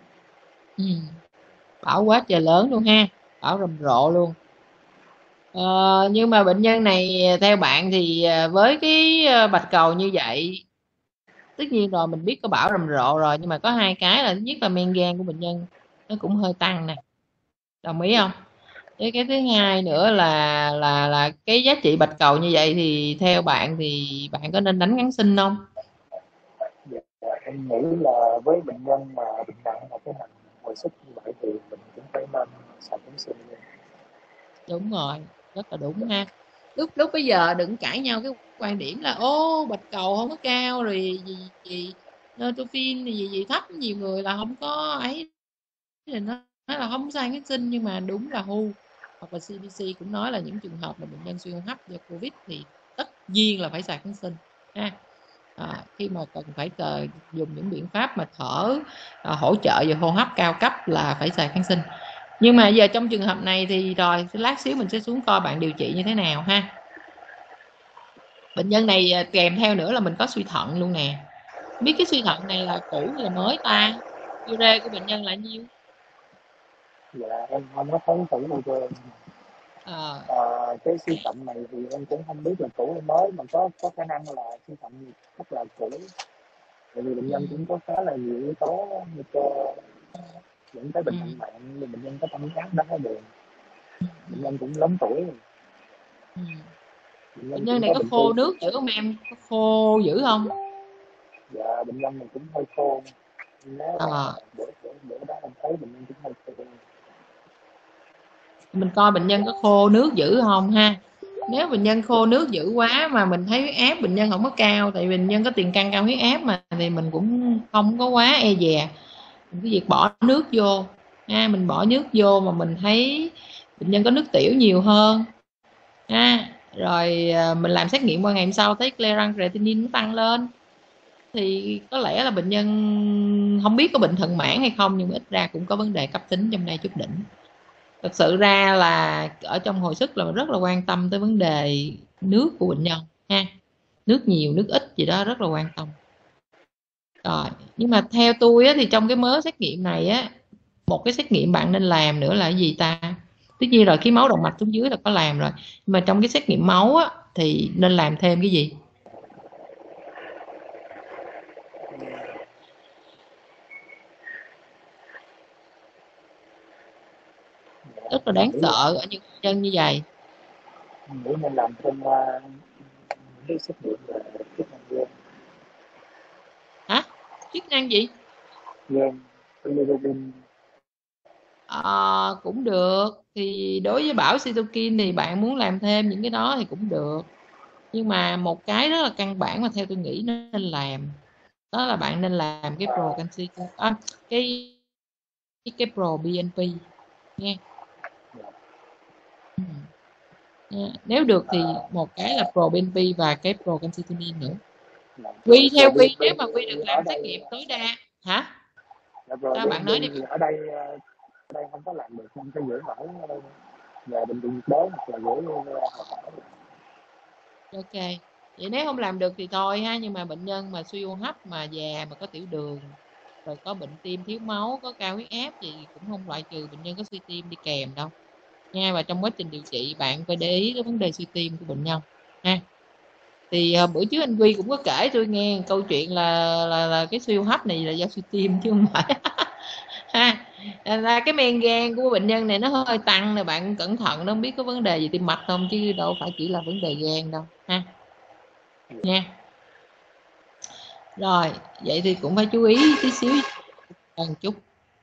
Bão quá trời lớn luôn ha, bão rầm rộ luôn. Nhưng mà bệnh nhân này theo bạn thì với cái bạch cầu như vậy, tất nhiên rồi mình biết có bão rầm rộ rồi, nhưng mà có hai cái là thứ nhất là men gan của bệnh nhân nó cũng hơi tăng nè, đồng ý không? Cái thứ hai nữa là cái giá trị bạch cầu như vậy thì theo bạn thì bạn có nên đánh kháng sinh không? Em nghĩ là với bệnh nhân mà bệnh nặng mà cái nặng hồi sức như vậy thì mình cũng phải nên xài kháng sinh. Đúng rồi, rất là đúng ha. Lúc bây giờ đừng cãi nhau cái quan điểm là bạch cầu không có cao rồi gì neutrophil thì gì thấp, nhiều người là không có ấy, thì nó nói là không sai kháng sinh, nhưng mà đúng là WHO hoặc là CDC cũng nói là những trường hợp mà bệnh nhân suy hô hấp do Covid thì tất nhiên là phải xài kháng sinh ha. Khi mà cần phải dùng những biện pháp mà thở hỗ trợ về hô hấp cao cấp là phải xài kháng sinh. Nhưng mà giờ trong trường hợp này thì rồi lát xíu mình sẽ xuống coi bạn điều trị như thế nào ha. Bệnh nhân này kèm theo nữa là mình có suy thận luôn nè. Biết cái suy thận này là cũ hay là mới ta? Ure của bệnh nhân là nhiêu? Dạ em không có thấy thử bao giờ. Cái suy thận này thì em cũng không biết là cũ hay mới, mà có khả năng là suy thận rất là cũ, tại vì bệnh nhân cũng có khá là nhiều yếu tố nguy cơ dẫn tới bệnh nặng mạng, như bệnh nhân có tăng huyết áp, đái tháo đường, bệnh nhân cũng lớn tuổi rồi. Bệnh nhân này có khô nước dữ không em? Có khô dữ không? Dạ bệnh nhân này cũng hơi khô. Bữa đó em thấy bệnh nhân cũng hơi khô. Mình coi bệnh nhân có khô nước dữ không ha. Nếu bệnh nhân khô nước dữ quá mà mình thấy huyết áp bệnh nhân không có cao, tại vì bệnh nhân có tiền căn cao huyết áp mà, thì mình cũng không có quá e dè. Mình cứ việc bỏ nước vô ha, mình bỏ nước vô mà mình thấy bệnh nhân có nước tiểu nhiều hơn ha, rồi mình làm xét nghiệm qua ngày hôm sau thấy clearance creatinine nó tăng lên, thì có lẽ là bệnh nhân không biết có bệnh thận mãn hay không, nhưng mà ít ra cũng có vấn đề cấp tính trong đây chút đỉnh. Thật sự ra là ở trong hồi sức là rất là quan tâm tới vấn đề nước của bệnh nhân ha, nước nhiều nước ít gì đó rất là quan tâm. Rồi, nhưng mà theo tôi á, thì trong cái mớ xét nghiệm này á, một cái xét nghiệm bạn nên làm nữa là cái gì ta? Tất nhiên rồi, khí máu động mạch xuống dưới là có làm rồi, nhưng mà trong cái xét nghiệm máu á, thì nên làm thêm cái gì? Rất là đáng sợ ở những nhân như vậy. Nghĩ nên làm thêm cái xét nghiệm về chức năng gan. Hả? Chức năng gì? Gan, bilirubin. Cũng được. Thì đối với bão cytokine thì bạn muốn làm thêm những cái đó thì cũng được, nhưng mà một cái rất là căn bản mà theo tôi nghĩ nên làm đó là bạn nên làm cái pro canxi, cái pro BNP nghe. Nếu được thì một cái là pro BNP và cái pro calcitonin nữa. Theo Quy nếu mà Quy được làm xét nghiệm tối đa hả? Sao bạn nói đi. Ở đây không có làm được, không có dưỡng mẫu về bệnh viện nhiệt đới hoặc là gửi ra Hà Nội. Ok, vậy nếu không làm được thì thôi ha. Nhưng mà bệnh nhân mà suy hô hấp mà già mà có tiểu đường rồi có bệnh tim thiếu máu, có cao huyết áp gì cũng không loại trừ bệnh nhân có suy tim đi kèm đâu nha. Và trong quá trình điều trị bạn phải để ý cái vấn đề suy tim của bệnh nhân ha. Thì bữa trước anh Quy cũng có kể tôi nghe câu chuyện là cái suy hô hấp này là do suy tim chứ không phải ha. Là cái men gan của bệnh nhân này nó hơi tăng nè, bạn cẩn thận, nó không biết có vấn đề gì tim mạch không, chứ đâu phải chỉ là vấn đề gan đâu ha nha. Rồi vậy thì cũng phải chú ý tí xíu một chút.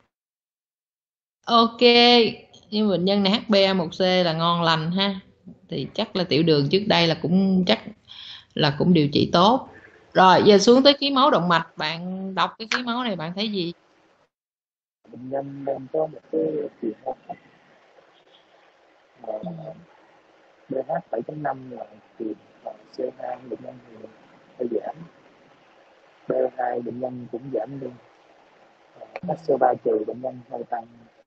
Ok, nhưng bệnh nhân này HbA1c là ngon lành ha, thì chắc là tiểu đường trước đây là cũng chắc là cũng điều trị tốt. Rồi giờ xuống tới khí máu động mạch, bạn đọc cái khí máu này bạn thấy gì? Bệnh nhân đang có một cái chuyện hô hấp pH 7.5 là kiềm, CO2 bệnh nhân thì hơi giảm, PO2 bệnh nhân cũng giảm luôn, HCO3 trừ bệnh nhân hơi tăng.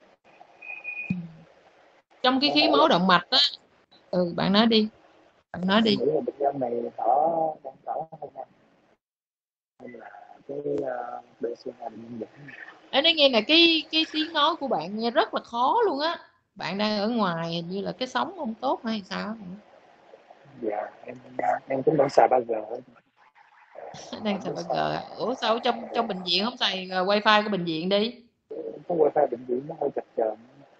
Trong cái khí máu động mạch á, bạn nói đi, bạn nói đi. Em nghĩ là bệnh nhân này đang thở hơi nhanh nên là cái PCO2 bệnh nhân giảm. Nói nghe là cái tiếng nói của bạn nghe rất là khó luôn á. Bạn đang ở ngoài hình như là cái sóng không tốt hay sao? Dạ em cũng đang xài 3G. Đang xài 3G. Ủa sao trong bệnh viện không xài wifi của bệnh viện đi? Có wifi bệnh viện nó hơi chập chờn.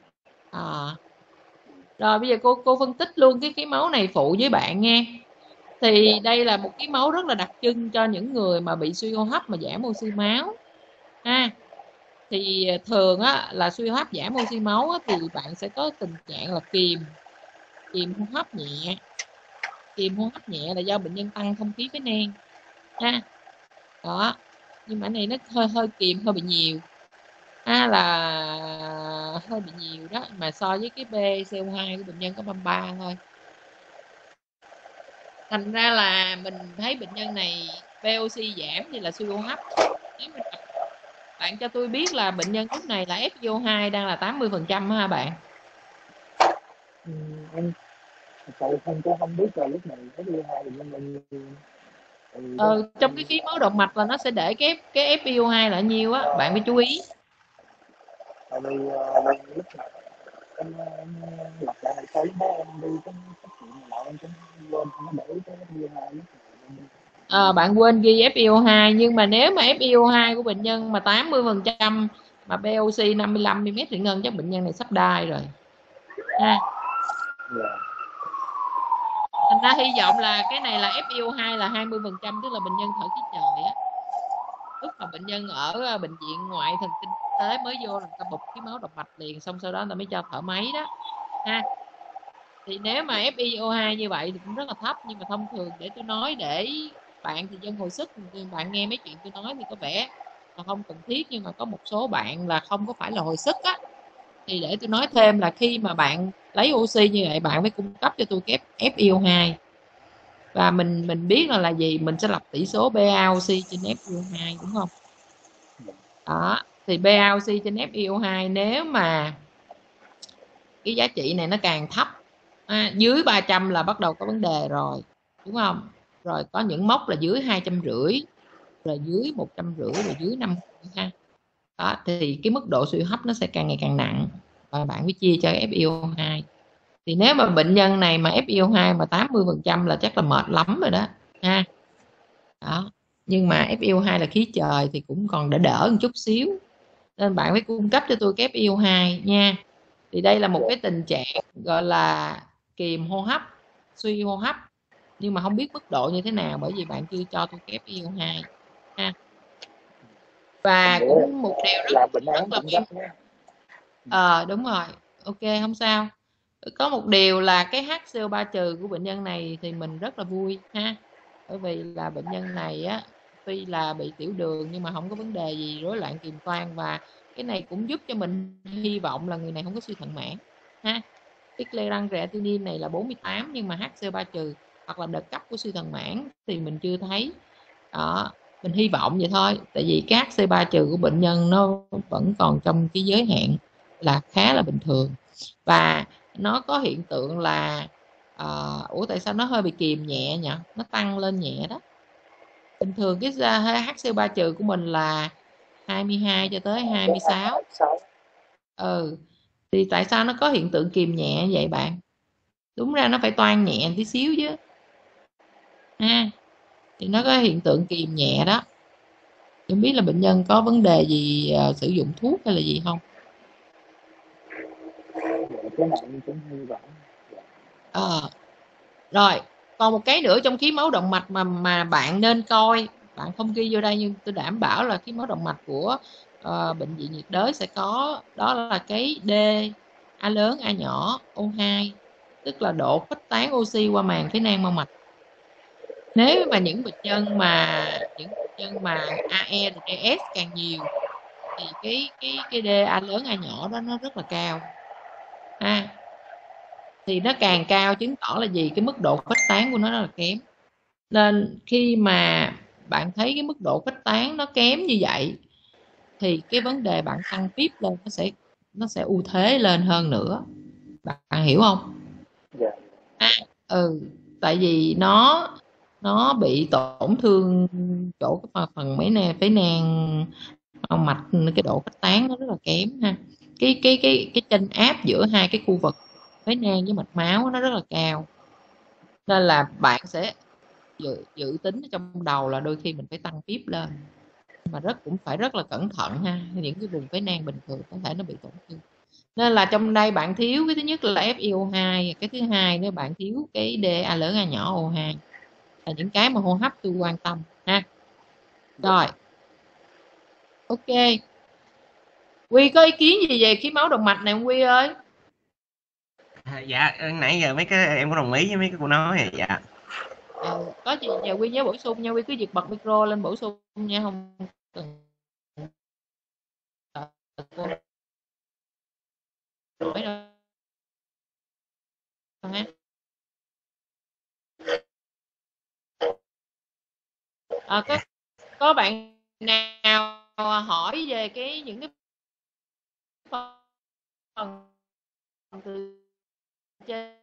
Rồi bây giờ cô phân tích luôn cái máu này phụ với bạn nha. Thì đây là một cái máu rất là đặc trưng cho những người mà bị suy hô hấp mà giảm oxy máu ha. Thì thường á là suy hô hấp giảm oxy máu á, thì bạn sẽ có tình trạng là kìm hô hấp nhẹ. Kìm hô hấp nhẹ là do bệnh nhân tăng thông khí phế nang ha. Đó, nhưng mà cái này nó hơi kìm hơi bị nhiều là hơi bị nhiều đó, mà so với cái BCO2 của bệnh nhân có 33 thôi. Thành ra là mình thấy bệnh nhân này VOC giảm thì là suy hô hấp. Nếu mà bạn cho tôi biết là bệnh nhân lúc này là FiO2 đang là 80% ha bạn? Em cũng không biết là lúc này FiO2 bệnh nhân bao nhiêu. Trong cái khí máu động mạch là nó sẽ để cái FiO2 là nhiêu á, bạn phải chú ý. Tại vì lúc nào em lặp lại này sau lúc đó em đi cái phát hiện lại em cũng quên nó để cái FiO2 lúc Bạn quên ghi FiO2, nhưng mà nếu mà FiO2 của bệnh nhân mà 80% mà BOC 55 mm thủy ngân chắc bệnh nhân này sắp đai rồi ha. Thành ra hy vọng là cái này là FiO2 là 20%, tức là bệnh nhân thở khí trời á. Lúc mà bệnh nhân ở bệnh viện ngoại thần kinh quốc tế mới vô là người ta bụp cái máu động mạch liền, xong sau đó người ta mới cho thở máy đó ha. Thì nếu mà FiO2 như vậy thì cũng rất là thấp, nhưng mà thông thường để tôi nói để bạn thì dân hồi sức, bạn nghe mấy chuyện tôi nói thì có vẻ là không cần thiết, nhưng mà có một số bạn là không có phải là hồi sức á, thì để tôi nói thêm là khi mà bạn lấy oxy như vậy bạn phải cung cấp cho tôi cái FiO2, và mình biết là gì, mình sẽ lập tỷ số BaOC trên FiO2 đúng không? Đó, thì BaOC trên FiO2 nếu mà cái giá trị này nó càng thấp dưới 300 là bắt đầu có vấn đề rồi đúng không? Rồi có những mốc là dưới 250, rồi dưới 150, rồi dưới 50 ha. Đó, thì cái mức độ suy hấp nó sẽ càng ngày càng nặng và bạn phải chia cho FiO2. Thì nếu mà bệnh nhân này mà FiO2 mà 80% là chắc là mệt lắm rồi đó ha. Đó, nhưng mà FiO2 là khí trời thì cũng còn đỡ một chút xíu, nên bạn phải cung cấp cho tôi cái FiO2 nha. Thì đây là một cái tình trạng gọi là kiềm hô hấp, suy hô hấp, nhưng mà không biết mức độ như thế nào bởi vì bạn chưa cho tôi cái FiO2 ha. Và cũng một điều rất là đúng rồi, ok không sao. Có một điều là cái HCO3 trừ của bệnh nhân này thì mình rất là vui ha, bởi vì là bệnh nhân này á tuy là bị tiểu đường nhưng mà không có vấn đề gì rối loạn kiềm toan, và cái này cũng giúp cho mình hy vọng là người này không có suy thận mãn ha. Cái clearance creatinine này là 48 nhưng mà HCO3 trừ hoặc là đợt cấp của suy thận mãn thì mình chưa thấy. Đó, mình hy vọng vậy thôi, tại vì cái HCO3 trừ của bệnh nhân nó vẫn còn trong cái giới hạn là khá là bình thường. Và nó có hiện tượng là ủa tại sao nó hơi bị kìm nhẹ nhỉ, nó tăng lên nhẹ đó. Bình thường cái HCO3 trừ của mình là 22 cho tới 26. Thì tại sao nó có hiện tượng kìm nhẹ vậy bạn? Đúng ra nó phải toan nhẹ tí xíu chứ thì nó có hiện tượng kìm nhẹ đó. Không biết là bệnh nhân có vấn đề gì sử dụng thuốc hay là gì không? Cái này cũng hy vọng. Rồi còn một cái nữa trong khí máu động mạch mà bạn nên coi, bạn không ghi vô đây nhưng tôi đảm bảo là khí máu động mạch của bệnh viện nhiệt đới sẽ có, đó là cái D, A lớn, A nhỏ, O2, tức là độ khuếch tán oxy qua màng phế nang mau mạch. Nếu mà những bệnh nhân mà AE và DS càng nhiều thì cái D, A lớn, A nhỏ đó nó rất là cao thì nó càng cao chứng tỏ là gì, cái mức độ khuếch tán của nó rất là kém. Nên khi mà bạn thấy cái mức độ khuếch tán nó kém như vậy thì cái vấn đề bạn tăng PIP lên nó sẽ ưu thế lên hơn nữa, bạn hiểu không? Dạ. Tại vì nó bị tổn thương chỗ cái phần phế nang mạch, cái độ khuếch tán nó rất là kém cái chênh áp giữa hai cái khu vực phế nang với mạch máu nó rất là cao, nên là bạn sẽ dự tính trong đầu là đôi khi mình phải tăng PIP lên, mà cũng phải rất là cẩn thận những cái vùng phế nang bình thường có thể nó bị tổn thương. Nên là trong đây bạn thiếu cái thứ nhất là FiO2, cái thứ hai nữa bạn thiếu cái DA lớn A nhỏ O2, là những cái mà hô hấp tôi quan tâm Rồi, ok. Quy có ý kiến gì về khí máu động mạch này không Quy ơi? Dạ nãy giờ mấy cái em có đồng ý với mấy cái cô nói này. Dạ. Có gì nhờ Quy nhớ bổ sung nha, Quy cứ việc bật micro lên bổ sung nha, không cần cô hỏi đâu ha. Có bạn nào hỏi về những cái phần từ trên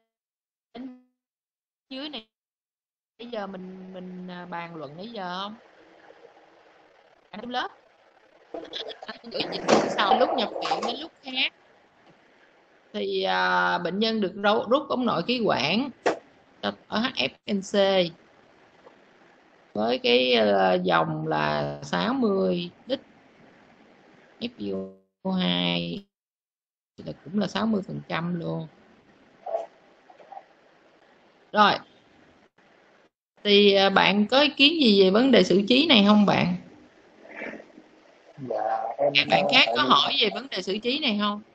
dưới này bây giờ mình bàn luận nãy giờ không? Trong lớp sau lúc nhập viện đến lúc khác thì bệnh nhân được rút ống nội khí quản ở HFNC với cái dòng là 60 lít, FiO2 là cũng là 60% luôn. Rồi thì bạn có ý kiến gì về vấn đề xử trí này không bạn? Dạ, em Các bạn khác có hỏi về vấn đề xử trí này không?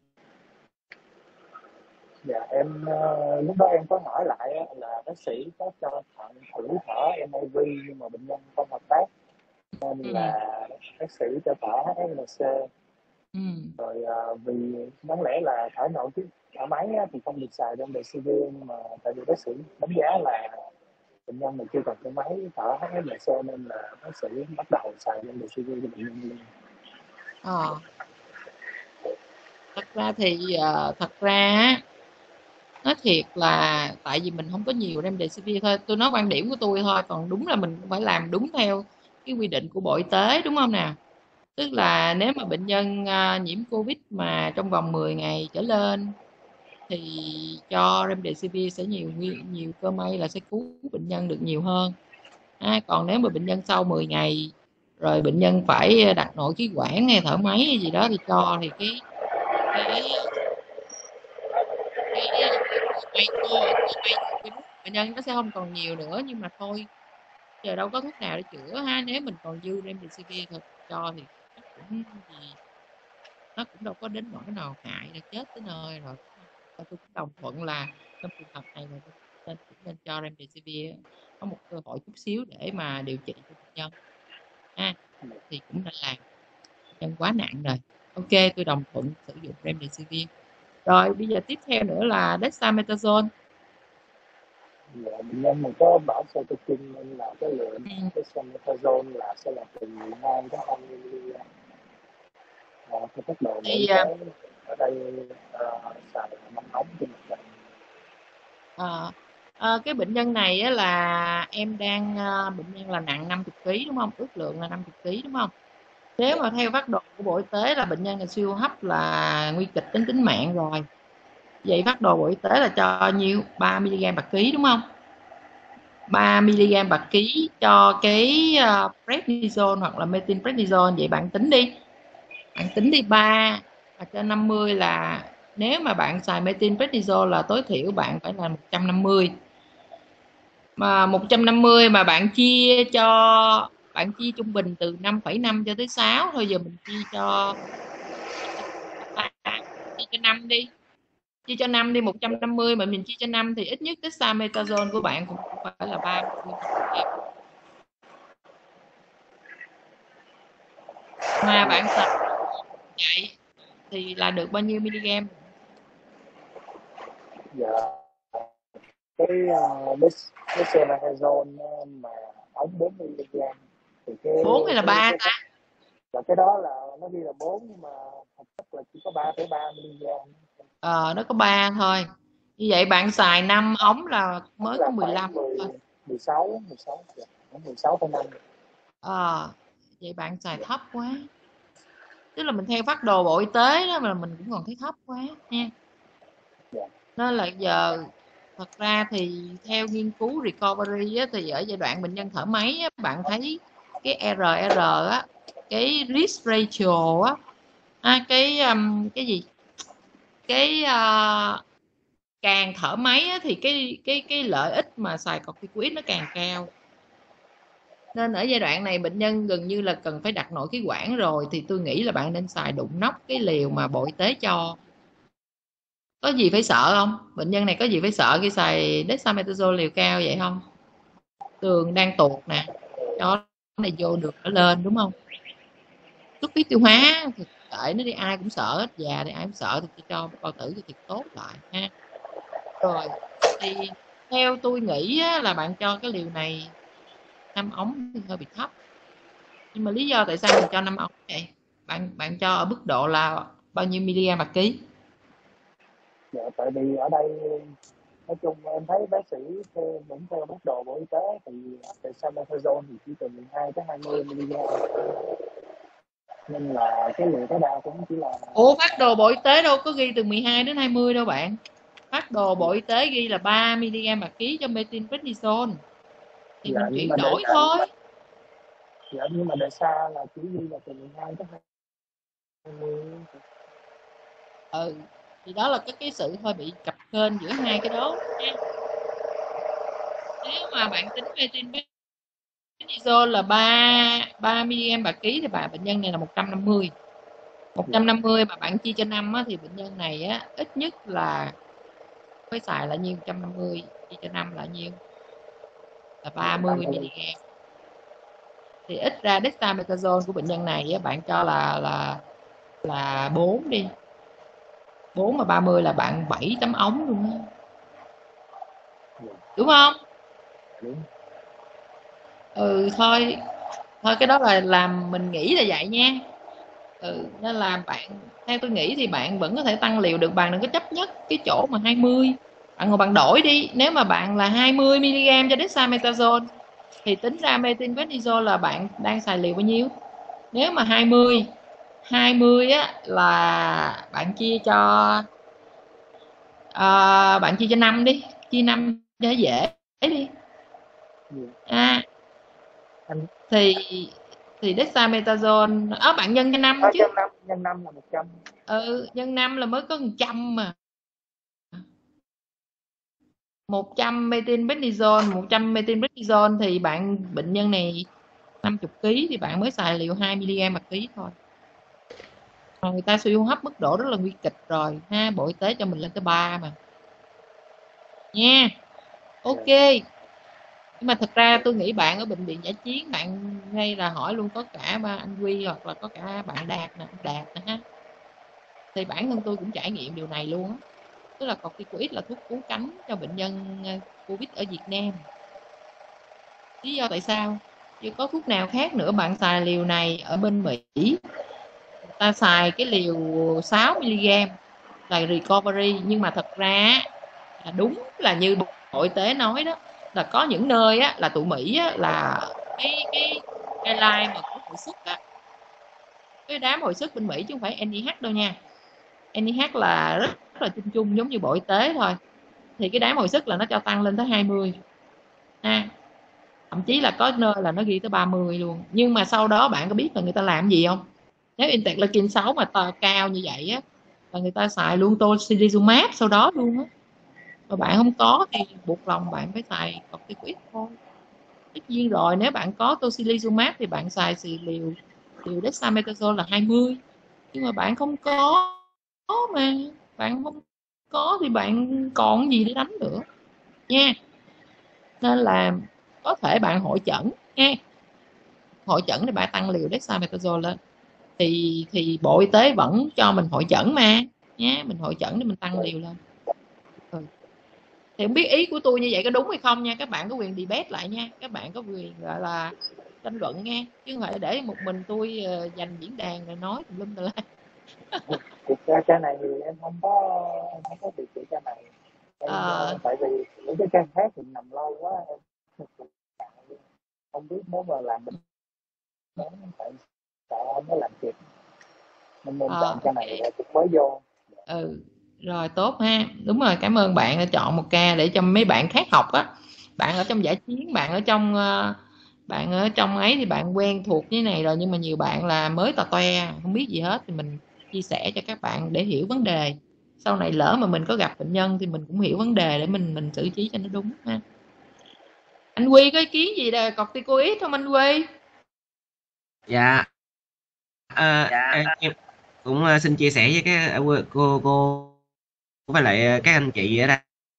Dạ em lúc đó em có hỏi lại là bác sĩ có cho thử thở NIV nhưng mà bệnh nhân không hợp tác nên là bác sĩ cho thở HFNC. Rồi vì đáng lẽ là thở máy thì không được xài trong Remdesivir, nhưng mà tại vì bác sĩ đánh giá là bệnh nhân mà chưa cần thở máy thở HFNC nên là bác sĩ bắt đầu xài Remdesivir cho bệnh nhân luôn. Thật ra thì nói thiệt là tại vì mình không có nhiều Remdesivir thôi, tôi nói quan điểm của tôi thôi, còn đúng là mình phải làm đúng theo cái quy định của Bộ Y tế, đúng không nào? Tức là nếu mà bệnh nhân nhiễm Covid mà trong vòng 10 ngày trở lên thì cho Remdesivir sẽ nhiều cơ may là sẽ cứu bệnh nhân được nhiều hơn. Còn nếu mà bệnh nhân sau 10 ngày rồi bệnh nhân phải đặt nội khí quản hay thở máy hay gì đó thì cho thì bệnh nhân nó sẽ không còn nhiều nữa, nhưng mà thôi giờ đâu có thuốc nào để chữa nếu mình còn dư Remdesivir thôi cho thì nó cũng đâu có đến nỗi nào hại là chết tới nơi rồi. Tôi cũng đồng thuận là trong trường hợp này là nên cho Remdesivir có một cơ hội chút xíu để mà điều trị cho bệnh nhân thì cũng nên làm, bệnh nhân quá nặng rồi. Ok, tôi đồng thuận sử dụng Remdesivir. Rồi bây giờ tiếp theo nữa là Dexamethasone. Dạ, bệnh nhân mình có bảo cytokine nên là cái lượng Dexamethasone là sẽ là từ 2 đến 2 mg theo tốc độ thì ở đây xài măng ống trên mặt bệnh. Cái bệnh nhân này á, là em đang bệnh nhân là nặng 50 kg đúng không? Ước lượng là 50 kg đúng không? Nếu mà theo phác đồ của Bộ Y tế là bệnh nhân này siêu hô hấp là nguy kịch đến tính mạng rồi. Vậy phác đồ Bộ Y tế là cho nhiêu? 3 mg bạc ký đúng không? 3 mg bạc ký cho cái prednisone hoặc là methylprednisolone. Vậy bạn tính đi. Bạn tính đi 3 trên 50 là nếu mà bạn xài methylprednisolone là tối thiểu bạn phải là 150. Mà 150 mà bạn chia trung bình từ 5,5 cho tới 6 thôi, giờ mình chia cho 5 đi. Chia cho 5 đi, 150 mà mình chia cho 5 thì ít nhất dexamethasone của bạn cũng phải là 30 mg. Mà bạn xài vậy thì là được bao nhiêu mg? Dạ cái dexamethasone mà ống 4 mg thì 4 hay là 3 ta? cái đó là nó ghi là 4 nhưng mà thực chất là chỉ có 3,3 mg. Nó có 3 thôi. Như vậy bạn xài 5 ống là mới là có 15 khoảng thôi. 16 16,5. Vậy bạn xài thấp quá. Tức là mình theo phác đồ Bộ Y tế đó mà mình cũng còn thấy thấp quá nha. Nên là giờ thật ra thì theo nghiên cứu recovery á, thì ở giai đoạn bệnh nhân thở máy á, bạn thấy cái RR á, cái risk ratio á, cái gì, cái càng thở máy á, thì cái lợi ích mà xài corticoid nó càng cao. Nên ở giai đoạn này bệnh nhân gần như là cần phải đặt nội khí quản rồi, thì tôi nghĩ là bạn nên xài đụng nóc cái liều mà Bộ Y tế cho. Có gì phải sợ không? Bệnh nhân này có gì phải sợ khi xài dexamethasone liều cao vậy không? Đường đang tuột nè, cho này vô được nó lên đúng không? Xuất huyết tiêu hóa thì kệ nó đi, ai cũng sợ hết, già thì ai cũng sợ, thì cho bao tử thì tốt lại ha. Rồi thì theo tôi nghĩ á, là bạn cho cái liều này 5 ống thì hơi bị thấp. Nhưng mà lý do tại sao mình cho 5 ống vậy? Bạn cho ở mức độ là bao nhiêu mg bạc ký? Dạ, tại vì ở đây nói chung em thấy bác sĩ vẫn theo phác đồ Bộ Y tế thì dexamethasone thì chỉ từ 12 tới 20 mg, nên là cái liều tối đa cũng chỉ là. Ủa phác đồ Bộ Y tế đâu có ghi từ 12 đến 20 đâu bạn. Phác đồ Bộ Y tế ghi là 3 mg bạc ký cho methylprednisolone. Thì Dạ, mình nhưng chuyển mà đổi thôi. dạ, nhưng mà DEXA là chỉ ghi là từ 12 tới 20. Thì đó là cái sự hơi bị cập kênh giữa hai cái đó nha. Nếu mà bạn tính methylprednisolone là 3 mg bạc ký thì bệnh nhân này là 150. 150 mà bạn chia cho 5 á, thì bệnh nhân này á, ít nhất là phải xài là nhiêu? 150 chia cho 5 là nhiêu? Là 30 mg. Thì ít ra dexamethasone của bệnh nhân này á, bạn cho là 4 đi. 4 mà 30 là bạn 7 tấm ống luôn á. Đúng không? Đúng. Thôi cái đó là làm mình nghĩ là vậy nha. Nên là bạn, theo tôi nghĩ thì bạn vẫn có thể tăng liều được, bạn đừng có chấp nhất cái chỗ mà 20. Bạn ngồi bạn đổi đi, nếu mà bạn là 20 mg cho dexamethasone thì tính ra methylprednisolone là bạn đang xài liều bao nhiêu? Nếu mà 20 á là bạn chia cho 5 đi, chia 5 cho dễ đi. Thì dexamethasone bạn nhân cho 5 chứ. Nhân 5 là 100. Nhân 5 là mới có 100 mà. 100 methylprednisolone thì bệnh nhân này 50 kg thì bạn mới xài liều 2 mg bạc ký thôi. Người ta suy hô hấp mức độ rất là nguy kịch rồi ha, Bộ Y tế cho mình lên tới 3 mà nha. Ok. Nhưng mà thật ra tôi nghĩ bạn ở bệnh viện Dã Chiến, bạn ngay là hỏi luôn có cả anh Quy hoặc là có cả bạn Đạt nè, anh Đạt nè ha. Thì bản thân tôi cũng trải nghiệm điều này luôn á. Tức là corticoid là thuốc cứu cánh cho bệnh nhân Covid ở Việt Nam. Lý do tại sao? Chứ có thuốc nào khác nữa bạn xài liều này ở bên Mỹ, người ta xài cái liều 6 mg là recovery, nhưng mà thật ra là đúng là như Bộ Y tế nói đó, là có những nơi á, là tụi Mỹ á, là cái guideline mà của hồi sức á, cái đám hồi sức bên Mỹ chứ không phải NIH đâu nha. NIH là rất là chung chung giống như Bộ Y tế thôi, thì cái đám hồi sức là nó cho tăng lên tới 20 ha. Thậm chí là có nơi là nó ghi tới 30 luôn. Nhưng mà sau đó bạn có biết là người ta làm gì không? Nếu interleukin 6 mà cao như vậy á, là người ta xài luôn tocilizumab sau đó luôn á. Mà bạn không có thì buộc lòng bạn phải xài corticoid thôi. Tất nhiên rồi, nếu bạn có tocilizumab thì bạn xài liều dexamethasone là 20. Nhưng mà bạn không có mà, bạn không có thì bạn còn gì để đánh nữa nha. Nên là có thể bạn hội chẩn nha, hội chẩn thì bạn tăng liều dexamethasone lên, thì Bộ Y tế vẫn cho mình hội chẩn mà nha, mình hội chẩn để mình tăng liều lên. Thì không biết ý của tôi như vậy có đúng hay không nha, các bạn có quyền debate lại nha, các bạn có quyền gọi là tranh luận nghe, chứ không phải để một mình tôi dành diễn đàn rồi nói tùm lum tùm la. Thực ra cái này thì em không có điều trị cái này em, tại vì những cái ca khác thì nằm lâu quá em không biết nếu mà làm bệnh tại sợ không có làm kịp nên em chọn cái này là cũng mới vô. Rồi tốt ha, đúng rồi, cảm ơn bạn đã chọn một ca để cho mấy bạn khác học á. Bạn ở trong giải chiến, bạn ở trong ấy thì bạn quen thuộc với này rồi, nhưng mà nhiều bạn là mới tò toe không biết gì hết, thì mình chia sẻ cho các bạn để hiểu vấn đề. Sau này lỡ mà mình có gặp bệnh nhân thì mình cũng hiểu vấn đề để mình xử trí cho nó đúng ha. Anh Quy có ý kiến gì là corticoid không anh Quy? Dạ, em cũng xin chia sẻ với cái cô với lại các anh chị ở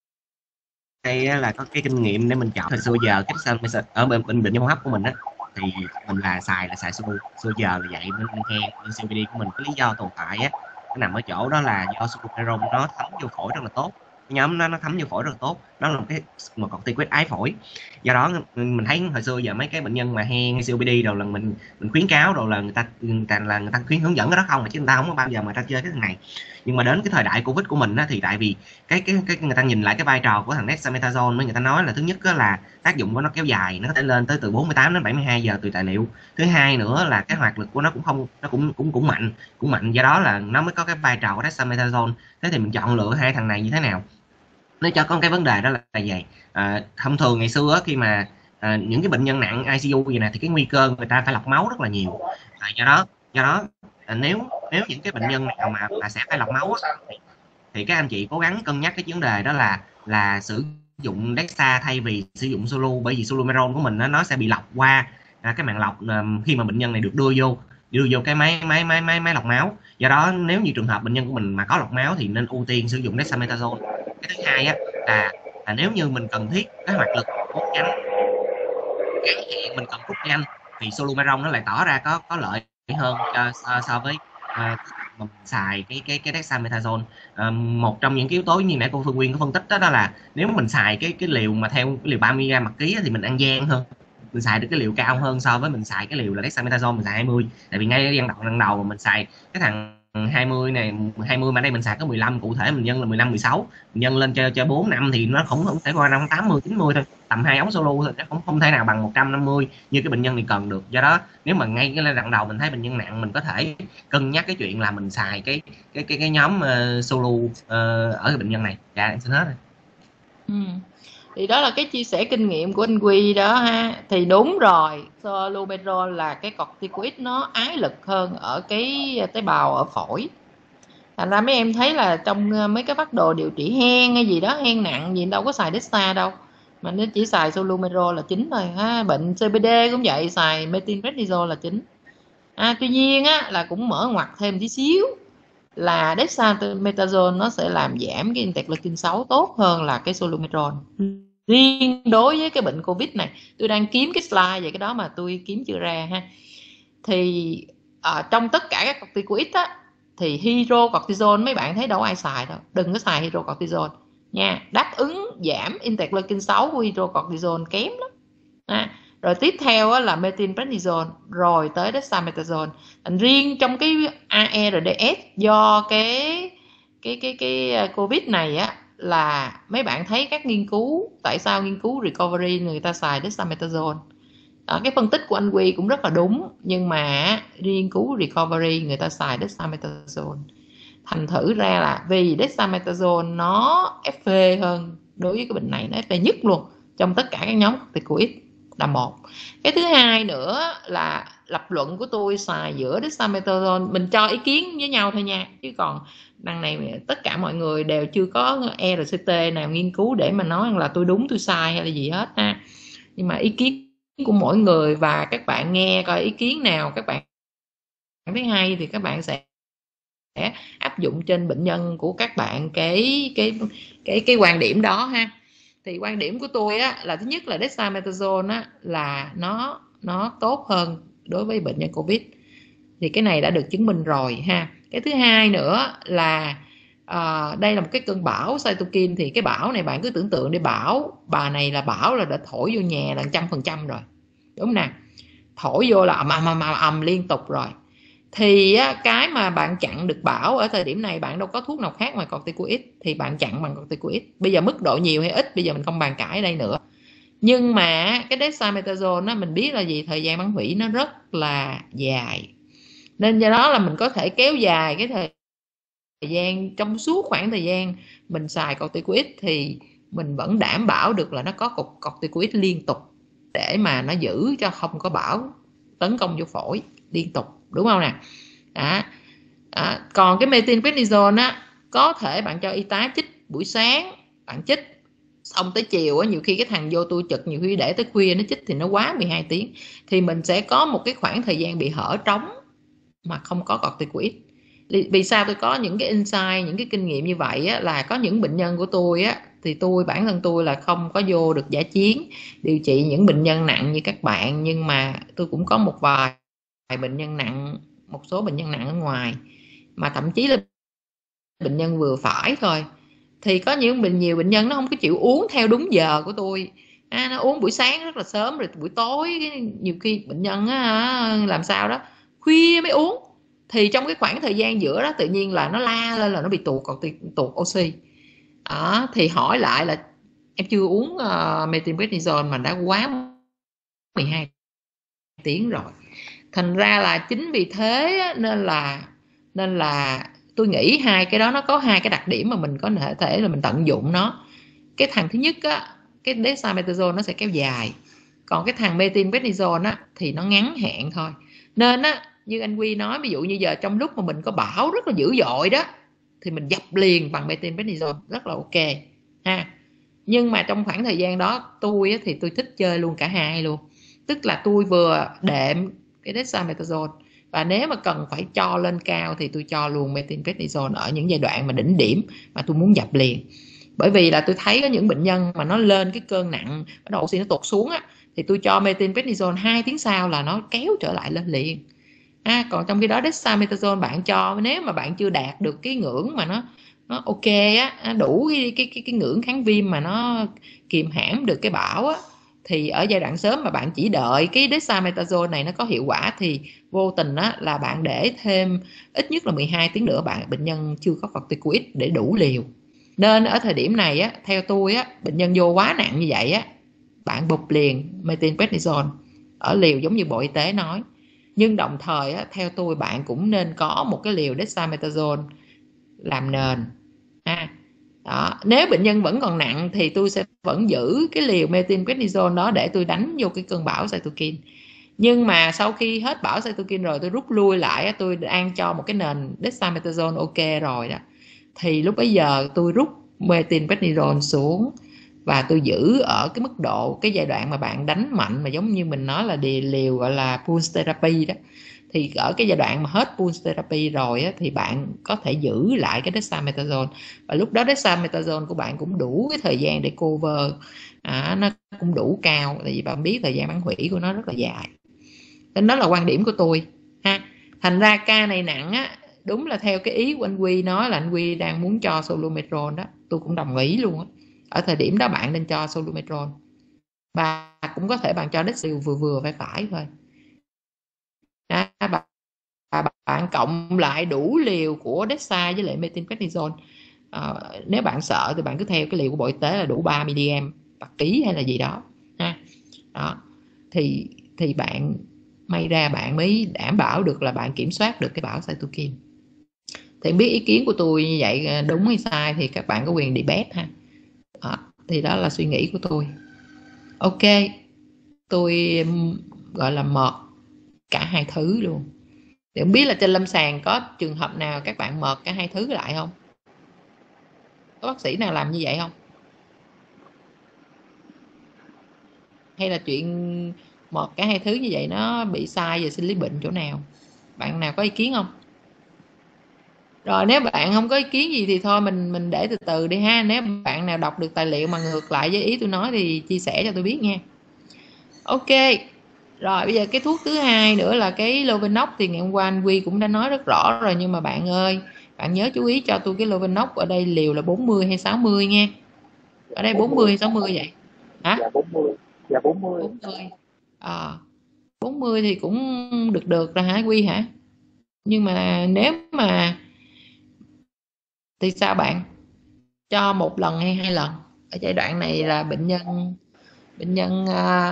đây là có cái kinh nghiệm để mình chọn. Hồi xưa giờ cái ở bệnh viện hô hấp của mình á, thì mình xài xưa giờ là vậy, nên nghe COPD của mình cái lý do tồn tại á, nó nằm ở chỗ đó là do sulfonylurea nó thấm vô phổi rất là tốt. Cái nhóm nó thấm vô phổi rất là tốt, nó là một corticoid ái phổi. Do đó mình thấy hồi xưa giờ mấy cái bệnh nhân mà hen COPD rồi là mình khuyến cáo rồi là người ta khuyến hướng dẫn cái đó không, chứ người ta không có bao giờ mà ta chơi cái thằng này. Nhưng mà đến cái thời đại Covid của mình á, thì tại vì cái người ta nhìn lại cái vai trò của thằng dexamethasone, người ta nói là thứ nhất là tác dụng của nó kéo dài, nó có thể lên tới từ 48 đến 72 giờ tùy tài liệu. Thứ hai nữa là cái hoạt lực của nó cũng mạnh, do đó là nó mới có cái vai trò của dexamethasone. Thế thì mình chọn lựa hai thằng này như thế nào? Nó cho con cái vấn đề đó là vậy. Thông thường ngày xưa khi mà những cái bệnh nhân nặng ICU gì nè, thì cái nguy cơ người ta phải lọc máu rất là nhiều. Do đó nếu những cái bệnh nhân nào mà sẽ phải lọc máu thì các anh chị cố gắng cân nhắc cái vấn đề đó là sử dụng Dexa thay vì sử dụng Solu, bởi vì Solumeron của mình nó sẽ bị lọc qua cái màng lọc khi mà bệnh nhân này được đưa vô cái máy lọc máu. Do đó nếu như trường hợp bệnh nhân của mình mà có lọc máu thì nên ưu tiên sử dụng dexamethasone. Cái thứ hai á là nếu như mình cần thiết cái hoạt lực rút nhanh, ngắn hạn mình cần rút nhanh, thì Solumeron nó lại tỏ ra có lợi hơn so với mình xài cái dexamethasone. Một trong những cái yếu tố như nãy cô Phương Nguyên có phân tích đó là nếu mình xài cái liều mà theo cái liều 30 mg ký thì mình ăn gian hơn, mình xài được cái liều cao hơn so với mình xài cái liều là dexamethasone mình xài 20. Tại vì ngay lần đầu mà mình xài cái thằng 20 này, 20 mà đây mình xài có 15, cụ thể mình nhân là 15 16, mình nhân lên cho 4 năm thì nó không thể qua năm 80 90 thôi, tầm 2 ống solo thôi, nó không thể nào bằng 150 như cái bệnh nhân này cần được. Do đó nếu mà ngay cái lần đầu mình thấy bệnh nhân nặng, mình có thể cân nhắc cái chuyện là mình xài cái nhóm solo ở cái bệnh nhân này. Dạ em xin hết rồi. Thì đó là cái chia sẻ kinh nghiệm của anh Quy đó ha. Thì đúng rồi, Solumeron là cái corticoid nó ái lực hơn ở cái tế bào ở phổi. Thành ra mấy em thấy là trong mấy cái phác đồ điều trị hen hay gì đó, hen nặng gì đâu có xài Dexa đâu, mà nó chỉ xài Solumeron là chính thôi ha. Bệnh COPD cũng vậy, xài methylprednisolone là chính. Tuy nhiên á, là cũng mở ngoặt thêm tí xíu là dexamethasone nó sẽ làm giảm cái interleukin 6 tốt hơn là cái Solumeron. Riêng đối với cái bệnh Covid này, tôi đang kiếm cái slide về cái đó mà tôi kiếm chưa ra ha. Thì trong tất cả các corticoid á, thì hydrocortisone mấy bạn thấy đâu ai xài đâu, đừng có xài hydrocortisone nha. Đáp ứng giảm interleukin 6 của hydrocortisone kém lắm. rồi tiếp theo á, là methylprednisolone, rồi tới dexamethasone. Riêng trong cái ARDS do cái Covid này á, là mấy bạn thấy các nghiên cứu, tại sao nghiên cứu recovery người ta xài dexamethasone. Cái phân tích của anh Quy cũng rất là đúng, nhưng mà nghiên cứu recovery người ta xài dexamethasone. Thành thử ra là vì dexamethasone nó FP hơn đối với cái bệnh này, nó FP nhất luôn trong tất cả các nhóm corticoid là một. Cái thứ hai nữa là lập luận của tôi xài giữa dexamethasone, mình cho ý kiến với nhau thôi nha, chứ còn đằng này tất cả mọi người đều chưa có RCT nào nghiên cứu để mà nói là tôi đúng tôi sai hay là gì hết ha. Nhưng mà ý kiến của mỗi người, và các bạn nghe coi ý kiến nào các bạn thấy hay thì các bạn sẽ áp dụng trên bệnh nhân của các bạn cái quan điểm đó ha. Thì quan điểm của tôi á, là thứ nhất là dexamethasone á, là nó tốt hơn đối với bệnh nhân Covid, thì cái này đã được chứng minh rồi ha. Cái thứ hai nữa là đây là một cái cơn bão cytokine, thì cái bão này bạn cứ tưởng tượng đi, bão bà này là bão là đã thổi vô nhà là 100% rồi, đúng nè, thổi vô là ầm liên tục rồi. Thì cái mà bạn chặn được bão ở thời điểm này, bạn đâu có thuốc nào khác ngoài corticoid, thì bạn chặn bằng corticoid. Bây giờ mức độ nhiều hay ít bây giờ mình không bàn cãi ở đây nữa, nhưng mà cái dexamethasone á, mình biết là gì, thời gian bán hủy nó rất là dài, nên do đó là mình có thể kéo dài cái thời gian, trong suốt khoảng thời gian mình xài corticoid thì mình vẫn đảm bảo được là nó có corticoid liên tục để mà nó giữ cho không có bão tấn công vô phổi liên tục, đúng không nè. Còn cái methylprednisolone á, có thể bạn cho y tá chích buổi sáng, bạn chích xong tới chiều á, nhiều khi cái thằng vô tôi trực, nhiều khi để tới khuya nó chích thì nó quá 12 tiếng, thì mình sẽ có một cái khoảng thời gian bị hở trống mà không có corticoid. Vì sao tôi có những cái insight, những cái kinh nghiệm như vậy á, là có những bệnh nhân của tôi á, thì bản thân tôi là không có vô được dã chiến điều trị những bệnh nhân nặng như các bạn, nhưng mà tôi cũng có một vài bệnh nhân nặng, một số bệnh nhân nặng ở ngoài, mà thậm chí là bệnh nhân vừa phải thôi. Thì có nhiều bệnh nhân nó không có chịu uống theo đúng giờ của tôi, nó uống buổi sáng rất là sớm, rồi buổi tối nhiều khi bệnh nhân làm sao đó khuya mới uống, thì trong cái khoảng thời gian giữa đó tự nhiên là nó la lên là nó bị tụt oxy. Thì hỏi lại là em chưa uống methylprednisolone mà đã quá 12 tiếng rồi. Thành ra là chính vì thế nên là tôi nghĩ hai cái đó nó có hai cái đặc điểm mà mình có thể là mình tận dụng nó. Cái thằng thứ nhất á, cái dexamethasone nó sẽ kéo dài, còn cái thằng methylprednisolone á thì nó ngắn hạn thôi. Nên á, như anh Quy nói, ví dụ như giờ trong lúc mà mình có bão rất là dữ dội đó thì mình dập liền bằng methylprednisolone rất là ok ha. Nhưng mà trong khoảng thời gian đó tôi á, thì tôi thích chơi luôn cả hai luôn, tức là tôi vừa đệm cái dexamethasone, và nếu mà cần phải cho lên cao thì tôi cho luôn methylprednisolone ở những giai đoạn mà đỉnh điểm mà tôi muốn dập liền. Bởi vì là tôi thấy có những bệnh nhân mà nó lên cái cơn nặng, bắt đầu oxy nó tụt xuống á, thì tôi cho methylprednisolone 2 tiếng sau là nó kéo trở lại lên liền. Còn trong khi đó dexamethasone bạn cho nếu mà bạn chưa đạt được cái ngưỡng mà nó ok á, đủ cái ngưỡng kháng viêm mà nó kiềm hãm được cái bão á, thì ở giai đoạn sớm mà bạn chỉ đợi cái dexamethasone này nó có hiệu quả, thì vô tình á, là bạn để thêm ít nhất là 12 tiếng nữa bệnh nhân chưa có corticoid để đủ liều. Nên ở thời điểm này á, theo tôi á, bệnh nhân vô quá nặng như vậy á, bạn bục liền methylprednisolone ở liều giống như Bộ Y tế nói. Nhưng đồng thời á, theo tôi bạn cũng nên có một cái liều dexamethasone làm nền. Đó. Nếu bệnh nhân vẫn còn nặng thì tôi sẽ vẫn giữ cái liều methylprednisolone đó để tôi đánh vô cái cơn bão cytokine. Nhưng mà sau khi hết bão cytokine rồi tôi rút lui lại, tôi đang cho một cái nền dexamethasone ok rồi đó, thì lúc bấy giờ tôi rút methylprednisolone xuống và tôi giữ ở cái mức độ, cái giai đoạn mà bạn đánh mạnh mà giống như mình nói là liều gọi là pulse therapy đó, thì ở cái giai đoạn mà hết pulse therapy rồi á, thì bạn có thể giữ lại cái dexamethasone, và lúc đó dexamethasone của bạn cũng đủ cái thời gian để cover, nó cũng đủ cao, tại vì bạn biết thời gian bán hủy của nó rất là dài. Nên đó là quan điểm của tôi ha. Thành ra ca này nặng á, đúng là theo cái ý của anh Quy nói là anh Quy đang muốn cho Solumetrol đó, tôi cũng đồng ý luôn á. Ở thời điểm đó bạn nên cho Solumetrol. Và cũng có thể bạn cho dex liều vừa vừa phải thôi. Đó, bạn cộng lại đủ liều của dexa với lại methylprednisone. Nếu bạn sợ thì bạn cứ theo cái liều của Bộ Y tế là đủ 3 mg bạc ký hay là gì đó ha. Đó thì bạn may ra bạn mới đảm bảo được là bạn kiểm soát được cái bão cytokine. Thì biết ý kiến của tôi như vậy đúng hay sai thì các bạn có quyền debate ha. Thì đó là suy nghĩ của tôi. Ok, tôi gọi là mọt cả hai thứ luôn. Thì không biết là trên lâm sàng có trường hợp nào các bạn mọt cả hai thứ lại không? Có bác sĩ nào làm như vậy không? Hay là chuyện mọt cả hai thứ như vậy nó bị sai về sinh lý bệnh chỗ nào? Bạn nào có ý kiến không? Rồi nếu bạn không có ý kiến gì thì thôi mình để từ từ đi ha. Nếu bạn nào đọc được tài liệu mà ngược lại với ý tôi nói thì chia sẻ cho tôi biết nha. Ok. Rồi bây giờ cái thuốc thứ hai nữa là cái Lovenox thì ngày hôm qua anh Quy cũng đã nói rất rõ rồi, nhưng mà bạn ơi, bạn nhớ chú ý cho tôi cái Lovenox ở đây liều là 40 hay 60 nha. Ở đây 40 hay 60 vậy? Hả? Dạ 40. Dạ 40. 40. 40 thì cũng được rồi hả Quy hả? Nhưng mà nếu mà thì sao bạn? Cho một lần hay hai lần? Ở giai đoạn này là bệnh nhân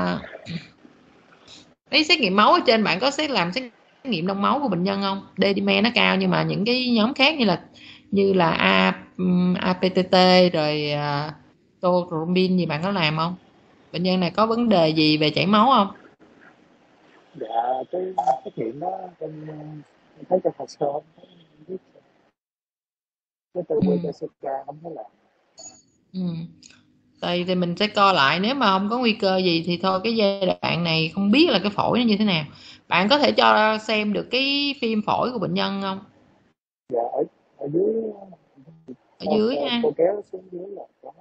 lấy xét nghiệm máu ở trên bạn có làm xét nghiệm đông máu của bệnh nhân không? D-dimer nó cao nhưng mà những cái nhóm khác như là APTT rồi troponin gì bạn có làm không? Bệnh nhân này có vấn đề gì về chảy máu không? Dạ cái xét nghiệm đó em thấy trong hồ sơ không thấy viết cái từ VTCK không thấy là. Thì mình sẽ coi lại, nếu mà không có nguy cơ gì thì thôi cái giai đoạn này không biết là cái phổi nó như thế nào. Bạn có thể cho xem được cái phim phổi của bệnh nhân không? Dạ ở dưới. Ở dưới ha. Cô kéo xuống dưới là có.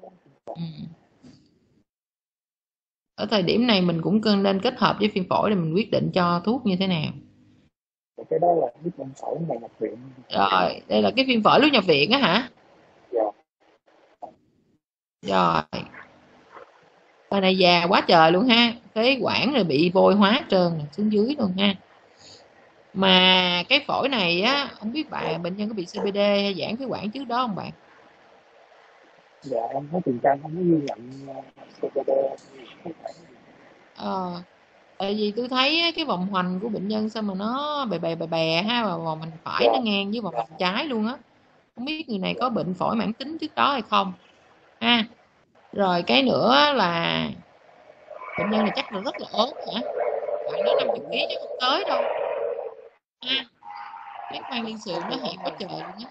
Ở thời điểm này mình cũng nên kết hợp với phim phổi để mình quyết định cho thuốc như thế nào. Cái đó là biết phim phổi ngày nhập viện. Rồi đây là cái phim phổi lúc nhập viện á hả? Dạ. Rồi cái này già quá trời luôn ha, phế quản rồi bị vôi hóa trơn xuống dưới luôn ha. Mà cái phổi này á, không biết bệnh nhân có bị CBD hay giãn phế quản trước đó không bạn? Dạ em thấy tiền căn không có ghi nhận CBD. Tại vì tôi thấy cái vòng hoành của bệnh nhân sao mà nó bè ha, và vòng hoành phải nó ngang với vòng hoành trái luôn á. Không biết người này có bệnh phổi mãn tính trước đó hay không ha. Rồi cái nữa là bệnh nhân này chắc là rất là ốm hả? Bạn nói 50 kg chứ không tới đâu ha. Cái khoang liên sườn nó hẹp quá trời luôn á.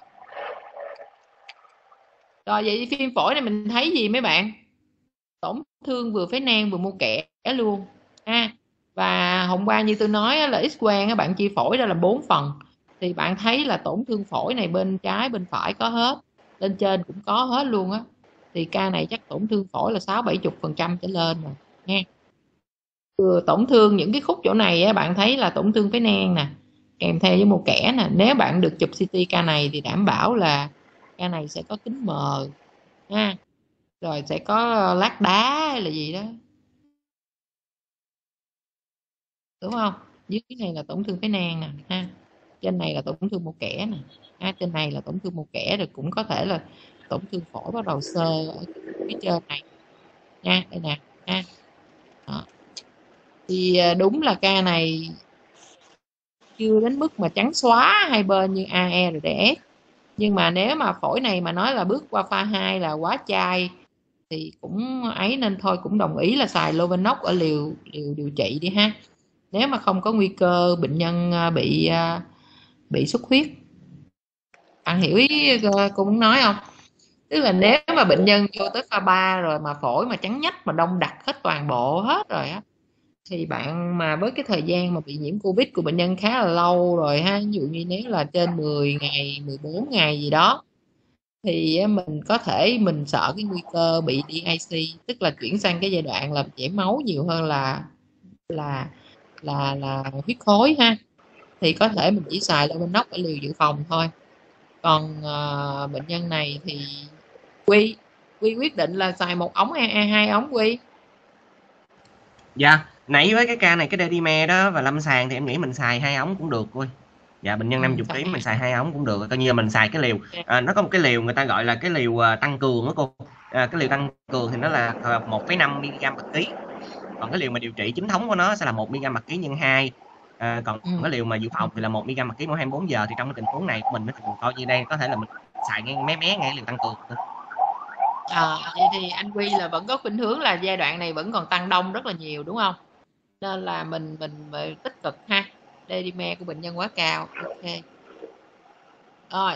Rồi vậy phim phổi này mình thấy gì mấy bạn? Tổn thương vừa phế nang vừa mô kẽ luôn ha. Và hôm qua như tôi nói là X-quang các bạn chia phổi ra là 4 phần, thì bạn thấy là tổn thương phổi này bên trái bên phải có hết, lên trên cũng có hết luôn á. Thì ca này chắc tổn thương phổi là 60-70% trở lên rồi nha. Tổn thương những cái khúc chỗ này á, bạn thấy là tổn thương phế nang nè, kèm theo với mô kẽ nè. Nếu bạn được chụp CT ca này thì đảm bảo là ca này sẽ có kính mờ ha, rồi sẽ có lát đá hay là gì đó, đúng không? Dưới cái này là tổn thương phế nang nè ha, trên này là tổn thương mô kẽ nè ha, trên này là tổn thương mô kẽ, rồi cũng có thể là tổn thương phổi bắt đầu xơ ở phía trên này nha, đây nè ha. Đó. Thì đúng là ca này chưa đến mức mà trắng xóa hai bên như AE rồi DS, nhưng mà nếu mà phổi này mà nói là bước qua pha 2 là quá chai thì cũng ấy, nên thôi cũng đồng ý là xài Lovenox ở liều điều trị đi ha, nếu mà không có nguy cơ bệnh nhân bị xuất huyết. Bạn hiểu ý cô muốn nói không? Tức là nếu mà bệnh nhân vô tới pha 3 rồi mà phổi mà trắng nhách mà đông đặc hết toàn bộ hết rồi á, thì bạn mà với cái thời gian mà bị nhiễm Covid của bệnh nhân khá là lâu rồi ha, ví dụ như nếu là trên 10 ngày 14 ngày gì đó, thì mình có thể mình sợ cái nguy cơ bị DIC, tức là chuyển sang cái giai đoạn là chảy máu nhiều hơn là huyết khối ha, thì có thể mình chỉ xài Lovenox ở liều dự phòng thôi. Còn bệnh nhân này thì Quy quyết định là xài một ống hay hai ống Quy? Dạ, nãy với cái ca này, cái Dedimer đó và lâm sàng thì em nghĩ mình xài 2 ống cũng được cô. Dạ, bệnh nhân 50 kg mình xài 2 ống cũng được, coi như là mình xài cái liều nó có một cái liều người ta gọi là cái liều tăng cường đó cô. Cái liều tăng cường thì nó là 1,5 mg một ký. Còn cái liều mà điều trị chính thống của nó sẽ là 1 mg một ký nhân 2. Còn cái liều mà dự phòng thì là 1 mg một ký mỗi 24 giờ. Thì trong cái tình huống này của mình thì mình coi như đây có thể là mình xài ngay ngay liều tăng cường. Vậy thì anh Quy là vẫn có khuynh hướng là giai đoạn này vẫn còn tăng đông rất là nhiều đúng không? Nên là mình tích cực ha. Dedimer của bệnh nhân quá cao. Ok. Rồi.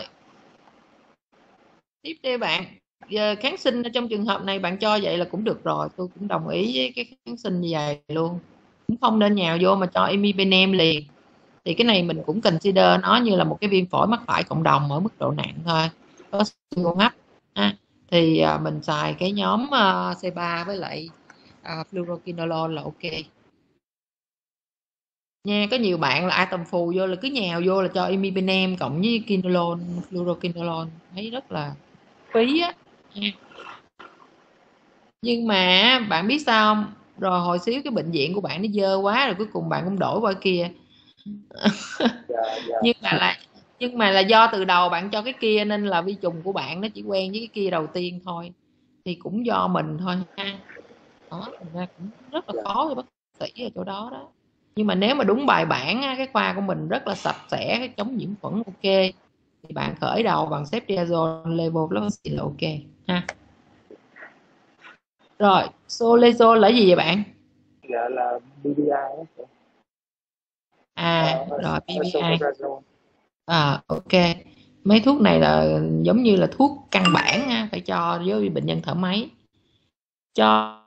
Tiếp theo bạn. Giờ kháng sinh trong trường hợp này bạn cho vậy là cũng được rồi. Tôi cũng đồng ý với cái kháng sinh như vậy luôn. Cũng không nên nhào vô mà cho imipenem liền. Thì cái này mình cũng consider nó như là một cái viêm phổi mắc phải cộng đồng ở mức độ nặng thôi, có hô hấp thì mình xài cái nhóm C3 với lại fluoroquinolone là ok nha. Có nhiều bạn là atom phù vô là cứ nhào vô là cho imipenem cộng với quinolone, fluoroquinolone, thấy rất là phí á nha. Nhưng mà bạn biết sao không, rồi hồi xíu cái bệnh viện của bạn nó dơ quá rồi cuối cùng bạn cũng đổi qua kia. Dạ. nhưng mà là do từ đầu bạn cho cái kia nên là vi trùng của bạn nó chỉ quen với cái kia đầu tiên thôi, thì cũng do mình thôi ha. Đó, thành ra cũng rất là khó cho bác sĩ ở chỗ đó đó. Nhưng mà nếu mà đúng bài bản cái khoa của mình rất là sạch sẽ, chống nhiễm khuẩn ok, thì bạn khởi đầu bằng ceftriaxone levofloxacin là ok ha. Rồi solezol là gì vậy bạn? Dạ là BBI đó. Rồi PPI. Esomeprazole. Ok. Mấy thuốc này là giống như là thuốc căn bản ha, phải cho với bệnh nhân thở máy. Cho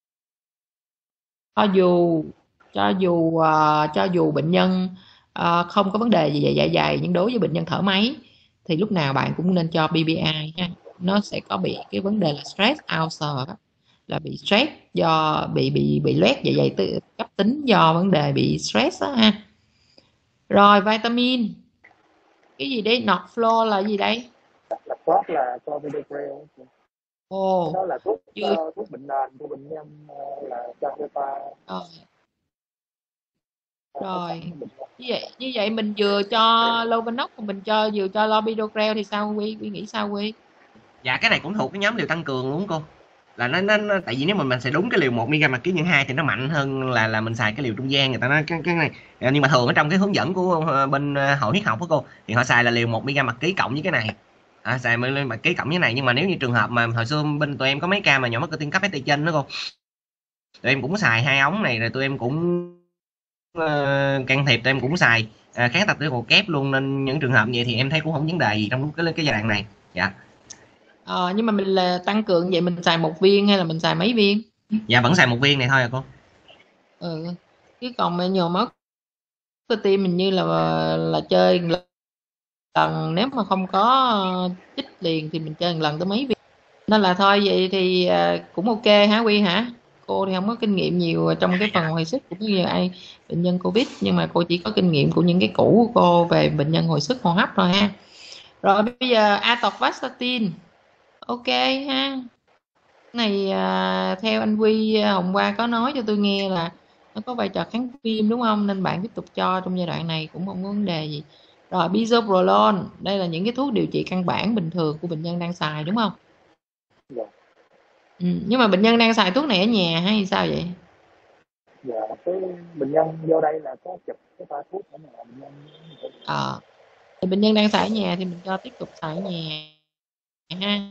dù bệnh nhân không có vấn đề gì về dạ dày, nhưng đối với bệnh nhân thở máy thì lúc nào bạn cũng nên cho PPI ha. Nó sẽ có bị cái vấn đề là stress ulcer đó, là bị stress do bị loét dạ dày cấp tính do vấn đề bị stress đó ha. Rồi vitamin cái gì đấy, Norflo là gì đây? Là Frost là Clopidogrel. Cái đó là thuốc bệnh nền của bệnh nhân là cho người ta. Rồi như vậy mình vừa cho Lovenox và mình vừa cho Lopidogrel thì sao Quy nghĩ sao Quy? Dạ cái này cũng thuộc cái nhóm liều tăng cường luôn cô. Là nó tại vì nếu mà mình xài đúng cái liều 1 mg một ký nhân 2 thì nó mạnh hơn là mình xài cái liều trung gian. Người ta nói cái này, nhưng mà thường ở trong cái hướng dẫn của bên hội huyết học của cô thì họ xài là liều 1 mg một ký cộng với cái này. Xài một ký cộng với này. Nhưng mà nếu như trường hợp mà hồi xưa bên tụi em có mấy ca mà nhỏ mắc cơ tim cấp ST trên đó cô, tụi em cũng xài 2 ống này, rồi tụi em cũng can thiệp, tụi em cũng xài kháng tập tiểu kép luôn, nên những trường hợp vậy thì em thấy cũng không vấn đề gì trong cái giai đoạn này. Dạ. Nhưng mà mình là tăng cường vậy mình xài 1 viên hay là mình xài mấy viên? Dạ vẫn xài 1 viên này thôi à cô. Chứ còn mà nhồi máu cơ tim mình như là chơi lần, nếu mà không có chích liền thì mình chơi một lần tới mấy viên. Nên là thôi vậy thì cũng ok hả Quy hả? Cô thì không có kinh nghiệm nhiều trong cái phần hồi sức cũng như ai bệnh nhân Covid, nhưng mà cô chỉ có kinh nghiệm của những cái cũ của cô về bệnh nhân hồi sức hô hấp thôi ha. Rồi bây giờ atorvastatin ok ha. Cái này theo anh Quy hôm qua có nói cho tôi nghe là nó có vai trò kháng viêm đúng không, nên bạn tiếp tục cho trong giai đoạn này cũng không có vấn đề gì. Rồi bisoprolol, đây là những cái thuốc điều trị căn bản bình thường của bệnh nhân đang xài đúng không? Dạ. Nhưng mà bệnh nhân đang xài thuốc này ở nhà hay sao vậy? Dạ, cái bệnh nhân vô đây là có chụp cái toa thuốc ở nhà bệnh nhân. Thì bệnh nhân đang xài ở nhà thì mình cho tiếp tục xài ở nhà ha.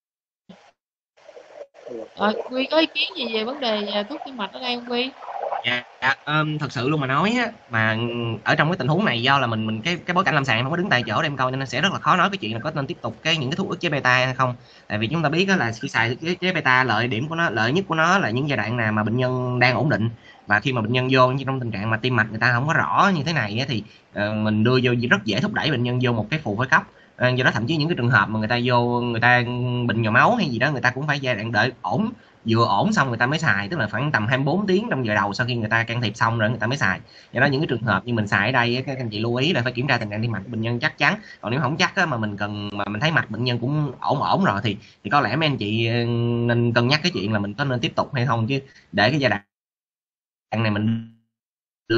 Quy có ý kiến gì về vấn đề thuốc tim mạch ở đây không Quy? Dạ, thật sự luôn mà nói á, mà ở trong cái tình huống này do là mình cái bối cảnh lâm sàng em không có đứng tại chỗ để em coi, nên sẽ rất là khó nói cái chuyện là có nên tiếp tục những cái thuốc ức chế beta hay không. Tại vì chúng ta biết đó là khi xài ức chế beta, lợi nhất của nó là những giai đoạn nào mà bệnh nhân đang ổn định, và khi mà bệnh nhân vô trong tình trạng mà tim mạch người ta không có rõ như thế này á, thì mình đưa vô rất dễ thúc đẩy bệnh nhân vô một cái phù phổi cấp. Do đó thậm chí những cái trường hợp mà người ta bệnh nhồi máu hay gì đó, người ta cũng phải giai đoạn đợi ổn, vừa ổn xong người ta mới xài, tức là khoảng tầm 24 tiếng trong giờ đầu sau khi người ta can thiệp xong rồi người ta mới xài. Do đó những cái trường hợp như mình xài ở đây các anh chị lưu ý là phải kiểm tra tình trạng tim mạch bệnh nhân chắc chắn. Còn nếu không chắc á, mà mình thấy mạch bệnh nhân cũng ổn rồi thì có lẽ mấy anh chị nên cân nhắc cái chuyện là mình có nên tiếp tục hay không, chứ để cái giai đoạn này mình đưa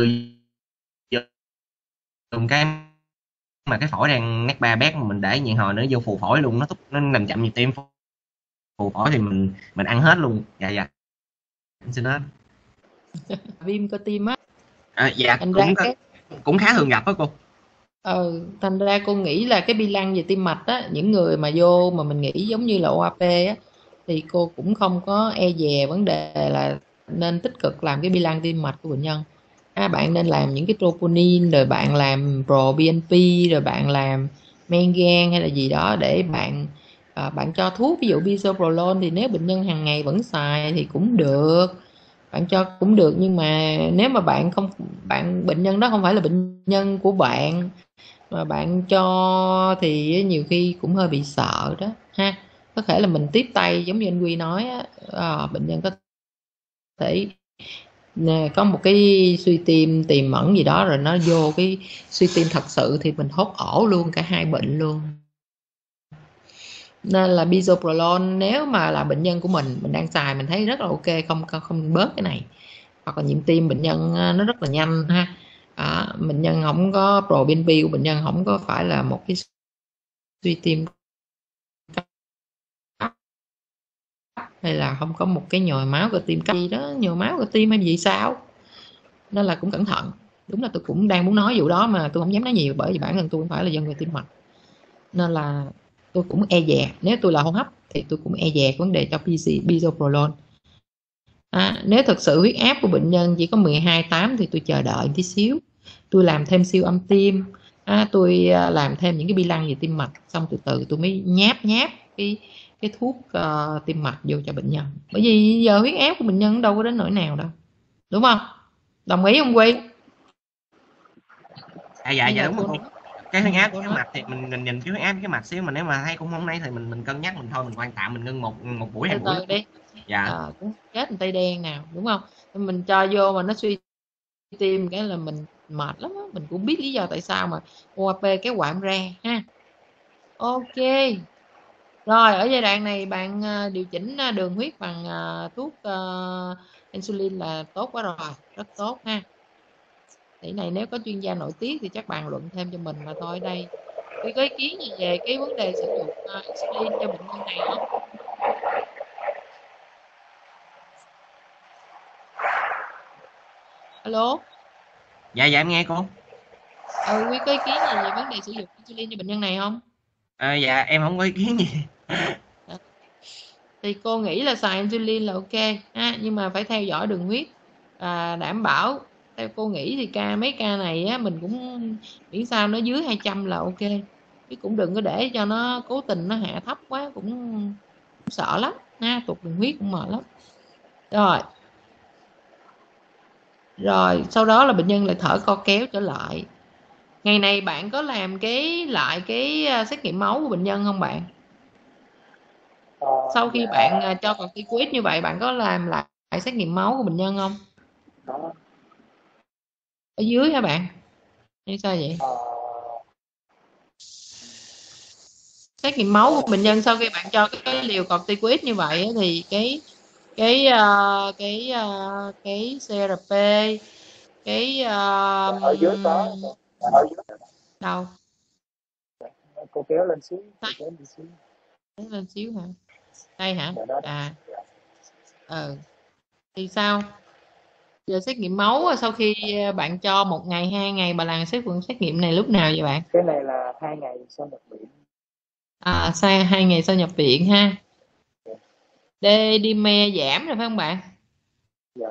dùng cái mà cái phổi đang ngắt 3 bét mà mình để nhịn hồi nữa vô phù phổi luôn, nó làm chậm nhịp tim phù phổi thì mình ăn hết luôn. Dạ xin hết. Viêm cơ tim á. Dạ thành ra cũng khá thường gặp đó cô. Thành ra cô nghĩ là cái bi lăng về tim mạch á, những người mà vô mà mình nghĩ giống như là OAP á, thì cô cũng không có e dè vấn đề là nên tích cực làm cái bi lăng tim mạch của bệnh nhân. Bạn nên làm những cái troponin, rồi bạn làm proBNP, rồi bạn làm men gan hay là gì đó để bạn cho thuốc, ví dụ bisoprolol thì nếu bệnh nhân hàng ngày vẫn xài thì cũng được, bạn cho cũng được, nhưng mà nếu mà bệnh nhân đó không phải là bệnh nhân của bạn mà bạn cho thì nhiều khi cũng hơi bị sợ đó ha. Có thể là mình tiếp tay giống như anh Quy nói á, bệnh nhân có thể có một cái suy tim tiềm ẩn gì đó, rồi nó vô cái suy tim thật sự thì mình hốt ổ luôn cả hai bệnh luôn. Nên là bisoprolol nếu mà là bệnh nhân của mình đang xài, mình thấy rất là ok, không bớt cái này, hoặc là nhịp tim bệnh nhân nó rất là nhanh ha. Bệnh nhân không có proBNP của bệnh nhân không có phải là một cái suy tim hay là không có một cái nhồi máu cơ tim gì đó, nhồi máu cơ tim hay gì sao, nên là cũng cẩn thận. Đúng là tôi cũng đang muốn nói vụ đó mà tôi không dám nói nhiều, bởi vì bản thân tôi không phải là dân về tim mạch, nên là tôi cũng e dè. Nếu tôi là hô hấp thì tôi cũng e dè vấn đề cho bisoprolol. Nếu thực sự huyết áp của bệnh nhân chỉ có 12/8 thì tôi chờ đợi tí xíu, tôi làm thêm siêu âm tim, tôi làm thêm những cái bi lăng về tim mạch, xong từ từ tôi mới nháp cái thuốc tim mạch vô cho bệnh nhân, bởi vì giờ huyết áp của bệnh nhân đâu có đến nỗi nào đâu, đúng không? Đồng ý không Quy? Dạ đúng cô không cô? Cái huyết áp cô cái nói mạch thì mình nhìn cái huyết áp cái mạch xíu, mà nếu mà thấy cũng không nấy thì mình cân nhắc mình thôi, mình quan tạm mình ngưng một buổi hai từ buổi. từ đi. Dạ. Cũng chết tay đen nào, đúng không? Mình cho vô mà nó suy tim cái là mình mệt lắm á. Mình cũng biết lý do tại sao mà OAP kéo quạm ra ha. Ok. Rồi ở giai đoạn này bạn điều chỉnh đường huyết bằng thuốc insulin là tốt quá rồi, rất tốt ha. Cái này nếu có chuyên gia nội tiết thì chắc bàn luận thêm cho mình, mà thôi ở đây Huy có ý kiến gì về cái vấn đề sử dụng insulin cho bệnh nhân này không? Alo. Dạ em nghe cô. Huy có ý kiến gì về vấn đề sử dụng insulin cho bệnh nhân này không? Dạ em không có ý kiến gì. Thì cô nghĩ là xài insulin là ok ha, nhưng mà phải theo dõi đường huyết đảm bảo. Theo cô nghĩ thì mấy ca này á, mình cũng miễn sao nó dưới 200 là ok, chứ cũng đừng có để cho nó cố tình nó hạ thấp quá, cũng sợ lắm ha, tụt đường huyết cũng mệt lắm. Rồi sau đó là bệnh nhân lại thở co kéo trở lại. Ngày này bạn có làm cái xét nghiệm máu của bệnh nhân không bạn? Sau khi bạn cho corticoid như vậy, bạn có làm lại xét nghiệm máu của bệnh nhân không? Đó. Ở dưới hả bạn? Hay sao vậy? Xét nghiệm máu của bệnh nhân sau khi bạn cho cái liều corticoid như vậy thì cái CRP, cái Ở dưới có, ở dưới đâu cô kéo lên xíu, cô tay kéo lên xíu. lên xíu hả? Đây hả? Dạ đó, đó. Thì sao? Giờ xét nghiệm máu sau khi bạn cho 1 ngày 2 ngày, bà làm xét nghiệm này lúc nào vậy bạn? Cái này là 2 ngày sau nhập viện. Sau 2 ngày sau nhập viện ha. D-dimer giảm rồi phải không bạn? Dạ.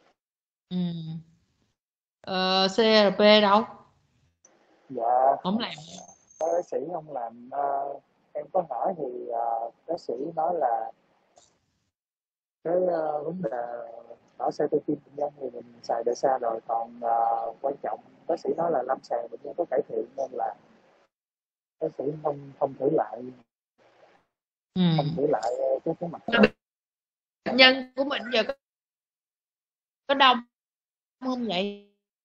CRP đâu? Dạ Không làm. bác sĩ không làm. Em có hỏi thì bác sĩ nói là cái vấn đề ở cytokine bệnh nhân thì mình xài để xa rồi, còn quan trọng bác sĩ nói là lâm sàng bệnh nhân có cải thiện, nên là bác sĩ không không thử lại, không thử lại cái mặt đó. Bệnh nhân của mình giờ có đông không vậy?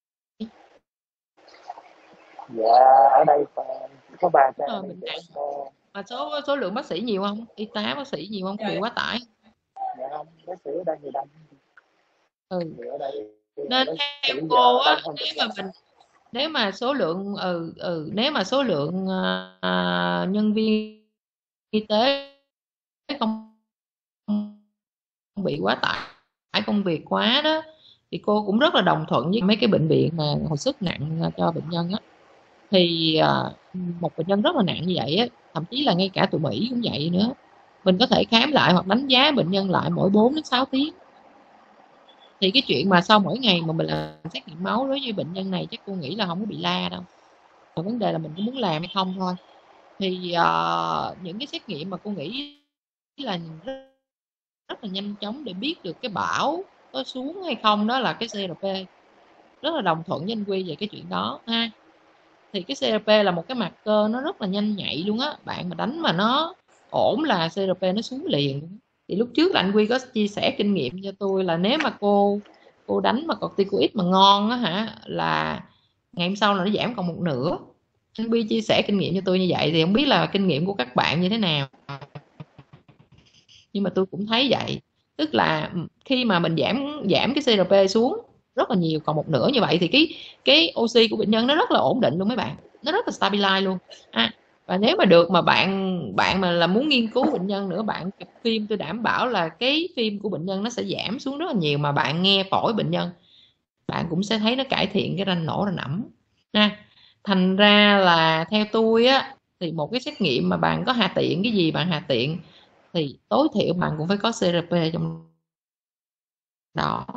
Dạ ở đây có 3 ca Bệnh này. nặng. Mà số lượng bác sĩ nhiều không? Y tá bác sĩ nhiều không? Có bị quá tải? Dạ không, bác sĩ ở đây người đông. Ừ. Thì ở đây Nên nó theo sẽ cô đông á, hơn bệnh nhân. nếu mà số lượng nếu mà số lượng nhân viên y tế không bị quá tải công việc quá đó, thì cô cũng rất là đồng thuận với mấy cái bệnh viện mà hồi sức nặng cho bệnh nhân á. Thì một bệnh nhân rất là nặng như vậy á, thậm chí là ngay cả tụi Mỹ cũng vậy nữa, mình có thể khám lại hoặc đánh giá bệnh nhân lại mỗi 4 đến 6 tiếng. Thì cái chuyện mà sau mỗi ngày mà mình làm xét nghiệm máu đối với bệnh nhân này chắc cô nghĩ là không có bị la đâu. Còn vấn đề là mình có muốn làm hay không thôi. Thì những cái xét nghiệm mà cô nghĩ là rất là nhanh chóng để biết được cái bão có xuống hay không đó là cái CRP. Rất là đồng thuận với anh Quy về cái chuyện đó ha. Thì cái CRP là một cái mặt cơ nó rất là nhanh nhạy luôn á, bạn mà đánh mà nó ổn là CRP nó xuống liền. Thì lúc trước là anh Quy có chia sẻ kinh nghiệm cho tôi là nếu mà cô đánh mà corticoid mà ngon á hả, là ngày hôm sau là nó giảm còn một nửa. Anh Quy chia sẻ kinh nghiệm cho tôi như vậy, thì không biết là kinh nghiệm của các bạn như thế nào, nhưng mà tôi cũng thấy vậy. Tức là khi mà mình giảm cái CRP xuống rất là nhiều còn một nửa như vậy, thì cái oxy của bệnh nhân nó rất là ổn định luôn mấy bạn, nó rất là stabilize luôn. Và nếu mà được mà bạn mà là muốn nghiên cứu bệnh nhân nữa, bạn chụp phim, tôi đảm bảo là cái phim của bệnh nhân nó sẽ giảm xuống rất là nhiều, mà bạn nghe phổi bệnh nhân bạn cũng sẽ thấy nó cải thiện cái ranh nổ ranh ẩm ha. Thành ra là theo tôi á, thì một cái xét nghiệm mà bạn có hà tiện cái gì bạn hà tiện, thì tối thiểu bạn cũng phải có CRP trong đó.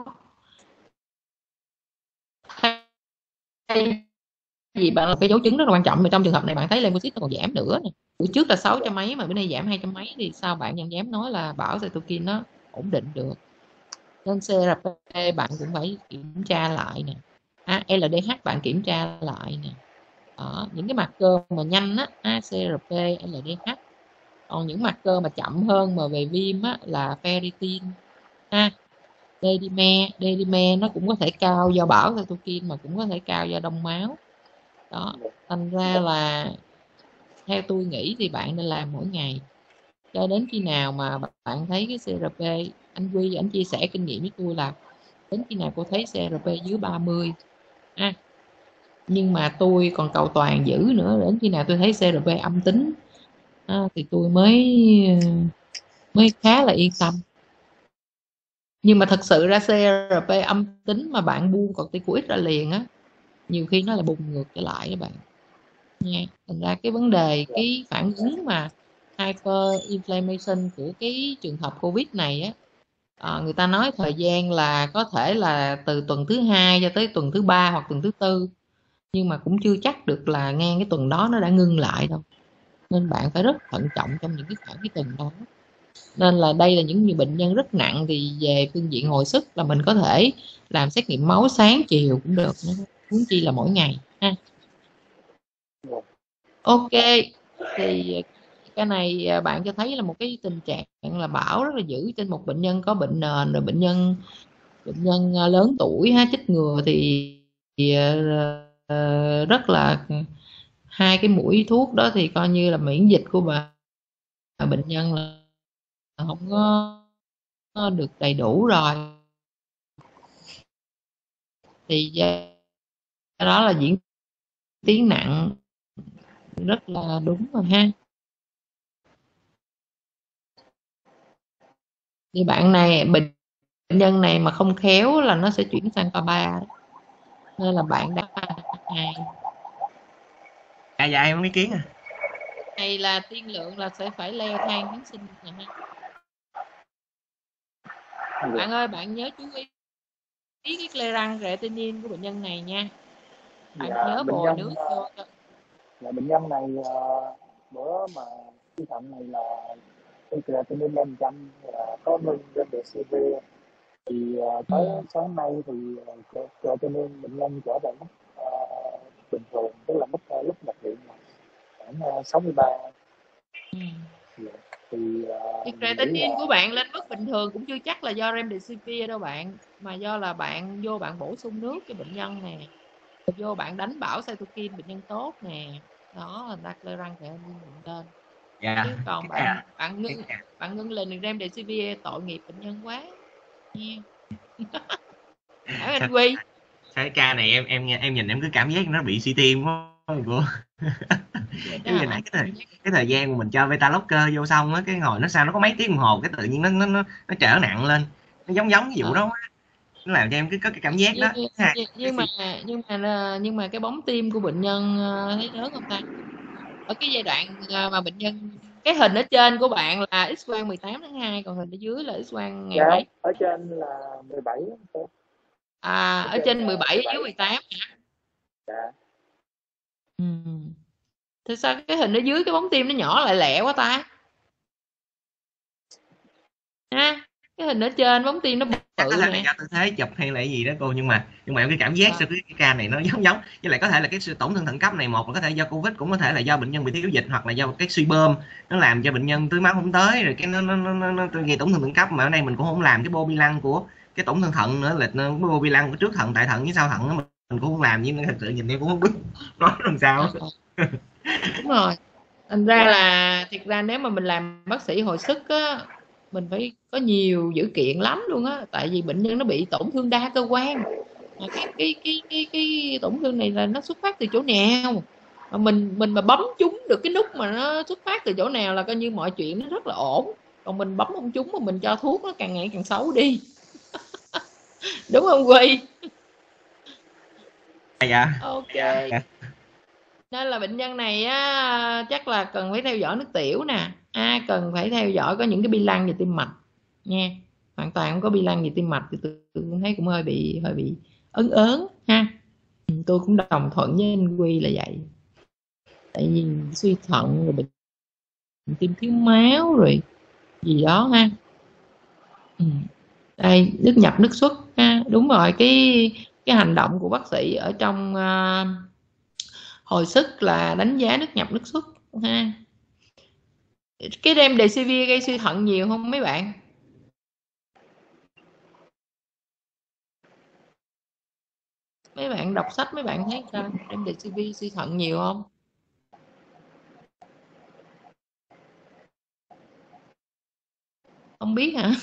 Thay vì bạn là cái dấu chứng rất là quan trọng, mà trong trường hợp này bạn thấy lymphocyte nó còn giảm nữa nè. Bữa trước là 600 mấy mà bữa nay giảm 200 mấy, thì sao bạnยังdám nói là bảo cytokine nó ổn định được. Nên CRP bạn cũng phải kiểm tra lại nè. LDH bạn kiểm tra lại nè. Đó, những cái mặt cơ mà nhanh á, CRP, LDH. Còn những mặt cơ mà chậm hơn mà về viêm á là ferritin ha. D-dimer nó cũng có thể cao do bão cytokine, mà cũng có thể cao do đông máu. Đó, thành ra là theo tôi nghĩ thì bạn nên làm mỗi ngày cho đến khi nào mà bạn thấy cái CRP. Anh Quy anh chia sẻ kinh nghiệm với tôi là đến khi nào cô thấy CRP dưới 30 ha. Nhưng mà tôi còn cầu toàn dữ nữa, đến khi nào tôi thấy CRP âm tính thì tôi mới khá là yên tâm. Nhưng mà thật sự ra CRP âm tính mà bạn buông corticoid ra liền á, nhiều khi nó là bùng ngược trở lại các bạn nha. Thành ra cái vấn đề cái phản ứng mà hyperinflammation của cái trường hợp Covid này á, người ta nói thời gian là có thể là từ tuần thứ 2 cho tới tuần thứ 3 hoặc tuần thứ 4, nhưng mà cũng chưa chắc được là ngang cái tuần đó nó đã ngưng lại đâu. Nên bạn phải rất thận trọng trong những cái khoảng cái tuần đó. Nên là đây là những bệnh nhân rất nặng, thì về phương diện hồi sức là mình có thể làm xét nghiệm máu sáng chiều cũng được, huống chi là mỗi ngày ha. Ok, thì cái này bạn cho thấy là một cái tình trạng là bão rất là dữ trên một bệnh nhân có bệnh nền, rồi bệnh nhân lớn tuổi chích ngừa thì rất là hai cái mũi thuốc đó thì coi như là miễn dịch của bệnh nhân là không có được đầy đủ rồi, thì do đó là diễn tiến nặng rất là đúng rồi ha. Thì bệnh nhân này mà không khéo là nó sẽ chuyển sang pha 3 đó. Nên là bạn đã hai dạ em không ý kiến này là tiên lượng là sẽ phải leo thang kháng sinh nè ha. Bạn ơi, bạn nhớ chú ý cái clearance creatinine của bệnh nhân này nha. Bạn nhớ bệnh bồi nhân nước vô cho. bệnh nhân này bữa mà suy thận này là cái creatinine lên 100 là có ngưng remdesivir, thì tới sáng nay thì creatinine bệnh nhân trở về mức bình thường, tức là mức lúc nhập viện là khoảng 63. Thì Thì mình nghĩ creatinine của là bạn lên mức bình thường cũng chưa chắc là do remdesivir đâu bạn, mà do là bạn vô bạn bổ sung nước cho bệnh nhân nè, vô bạn đánh bảo cytokine bệnh nhân tốt nè, đó là đặt clearance creatinine lên. dạ Chứ còn cái này bạn ngưng lên remdesivir tội nghiệp bệnh nhân quá nha. Hả anh Quy? Cái ca này em nhìn em cứ cảm giác nó bị suy tim quá cô. Giống như nãy cái thời gian mà mình cho beta blocker vô xong á, cái ngồi nó sao nó có mấy tiếng đồng hồ cái tự nhiên nó trở nặng lên, nó giống cái vụ đó quá. Nó làm cho em cứ có cái cảm giác đó. Nhưng mà cái bóng tim của bệnh nhân thấy lớn không ta? Ở cái giai đoạn mà bệnh nhân, cái hình ở trên của bạn là X quang 18/2, còn hình ở dưới là X quang ngày mấy? Ở trên là 17. Ở trên 17, ở dưới 18 hả? Dạ. Thế sao cái hình ở dưới cái bóng tim nó nhỏ lại lẹ quá ta? Ha? Cái hình ở trên bóng tim nó bự Có thể là nè. do tư thế chụp hay là cái gì đó cô, nhưng mà em cái cảm giác sau cái ca này nó giống, với lại có thể là cái sự tổn thương thận cấp này, một là có thể do Covid, cũng có thể là do bệnh nhân bị thiếu dịch, hoặc là do cái suy bơm nó làm cho bệnh nhân tưới máu không tới, rồi cái nó gây tổn thương thận cấp. Mà ở đây mình cũng không làm cái bô bi lăng của cái tổn thương thận nữa, lịch bô bi lăng của trước thận, tại thận với sau thận mình cũng không làm, nhưng thật sự nhìn em cũng không biết nói làm sao. Đúng rồi. Thành ra là thiệt ra nếu mà mình làm bác sĩ hồi sức á, mình phải có nhiều dữ kiện lắm luôn á, tại vì bệnh nhân nó bị tổn thương đa cơ quan. Mà cái tổn thương này là nó xuất phát từ chỗ nào, mà mình mà bấm trúng được cái nút mà nó xuất phát từ chỗ nào là coi như mọi chuyện nó rất là ổn. Còn mình bấm không trúng mà mình cho thuốc nó càng ngày càng xấu đi. Đúng không Quy? Dạ. Ok. Nên là bệnh nhân này á, chắc là cần phải theo dõi nước tiểu nè, cần phải theo dõi có những cái bi lăng về tim mạch nha. Hoàn toàn không có bi lăng về tim mạch thì tôi cũng thấy cũng hơi bị ớn ớn ha. Tôi cũng đồng thuận với anh Quy là vậy. Tại vì suy thận rồi bệnh tim thiếu máu rồi gì đó ha. Đây, nước nhập nước xuất ha. Đúng rồi, cái hành động của bác sĩ ở trong hồi sức là đánh giá nước nhập nước xuất ha. Cái remdesivir gây suy thận nhiều không mấy bạn? Mấy bạn đọc sách mấy bạn thấy sao? Remdesivir suy thận nhiều không? Không biết hả?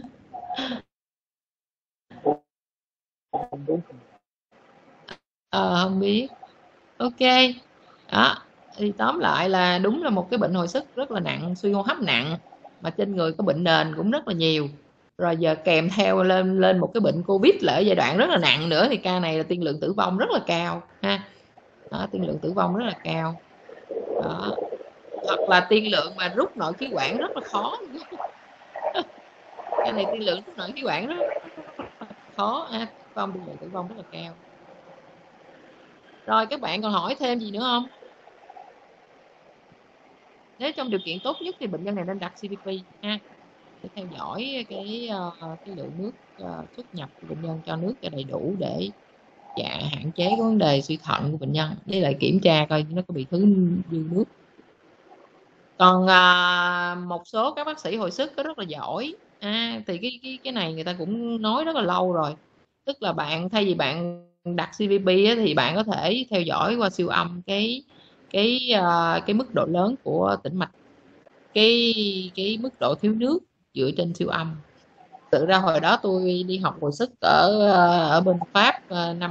Không biết. Ok. Đó, thì tóm lại là đúng là một cái bệnh hồi sức rất là nặng, suy hô hấp nặng, mà trên người có bệnh nền cũng rất là nhiều. Rồi giờ kèm theo lên một cái bệnh Covid là ở giai đoạn rất là nặng nữa, thì ca này là tiên lượng tử vong rất là cao ha. Đó, tiên lượng tử vong rất là cao. Đó. Hoặc là tiên lượng mà rút nội khí quản rất là khó. Cái này tiên lượng rút nội khí quản rất là khó, tiên lượng tử vong rất là cao. Rồi các bạn còn hỏi thêm gì nữa không? Nếu trong điều kiện tốt nhất thì bệnh nhân này nên đặt CVP ha, để theo dõi cái lượng nước xuất nhập của bệnh nhân, cho nước cho đầy đủ để hạn chế cái vấn đề suy thận của bệnh nhân, với lại kiểm tra coi nó có bị thứ dư nước. Còn một số các bác sĩ hồi sức có rất là giỏi thì cái này người ta cũng nói rất là lâu rồi, tức là bạn thay vì bạn đặt CVP thì bạn có thể theo dõi qua siêu âm cái mức độ lớn của tĩnh mạch, cái mức độ thiếu nước dựa trên siêu âm. Tự ra hồi đó tôi đi học hồi sức ở bên Pháp năm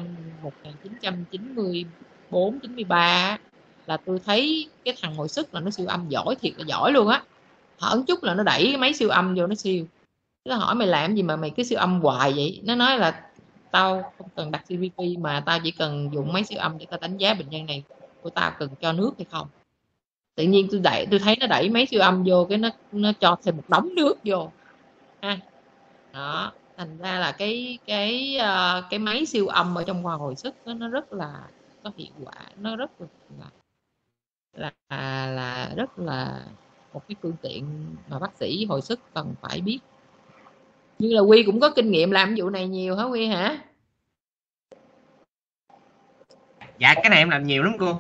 1994 93 là tôi thấy cái thằng hồi sức là nó siêu âm giỏi thiệt là giỏi luôn á, hở chút là nó đẩy cái máy siêu âm vô nó siêu. Nó hỏi mày làm gì mà mày cứ siêu âm hoài vậy, nó nói là tao không cần đặt CVP mà tao chỉ cần dùng máy siêu âm để tao đánh giá bệnh nhân này của tao cần cho nước hay không. Tự nhiên tôi thấy nó đẩy máy siêu âm vô cái nó cho thêm một đống nước vô ha. Đó, thành ra là cái máy siêu âm ở trong khoa hồi sức nó rất là có hiệu quả, nó rất là rất là một cái phương tiện mà bác sĩ hồi sức cần phải biết. Như là Quy cũng có kinh nghiệm làm vụ này nhiều hả Quy hả? Dạ cái này em làm nhiều lắm cô.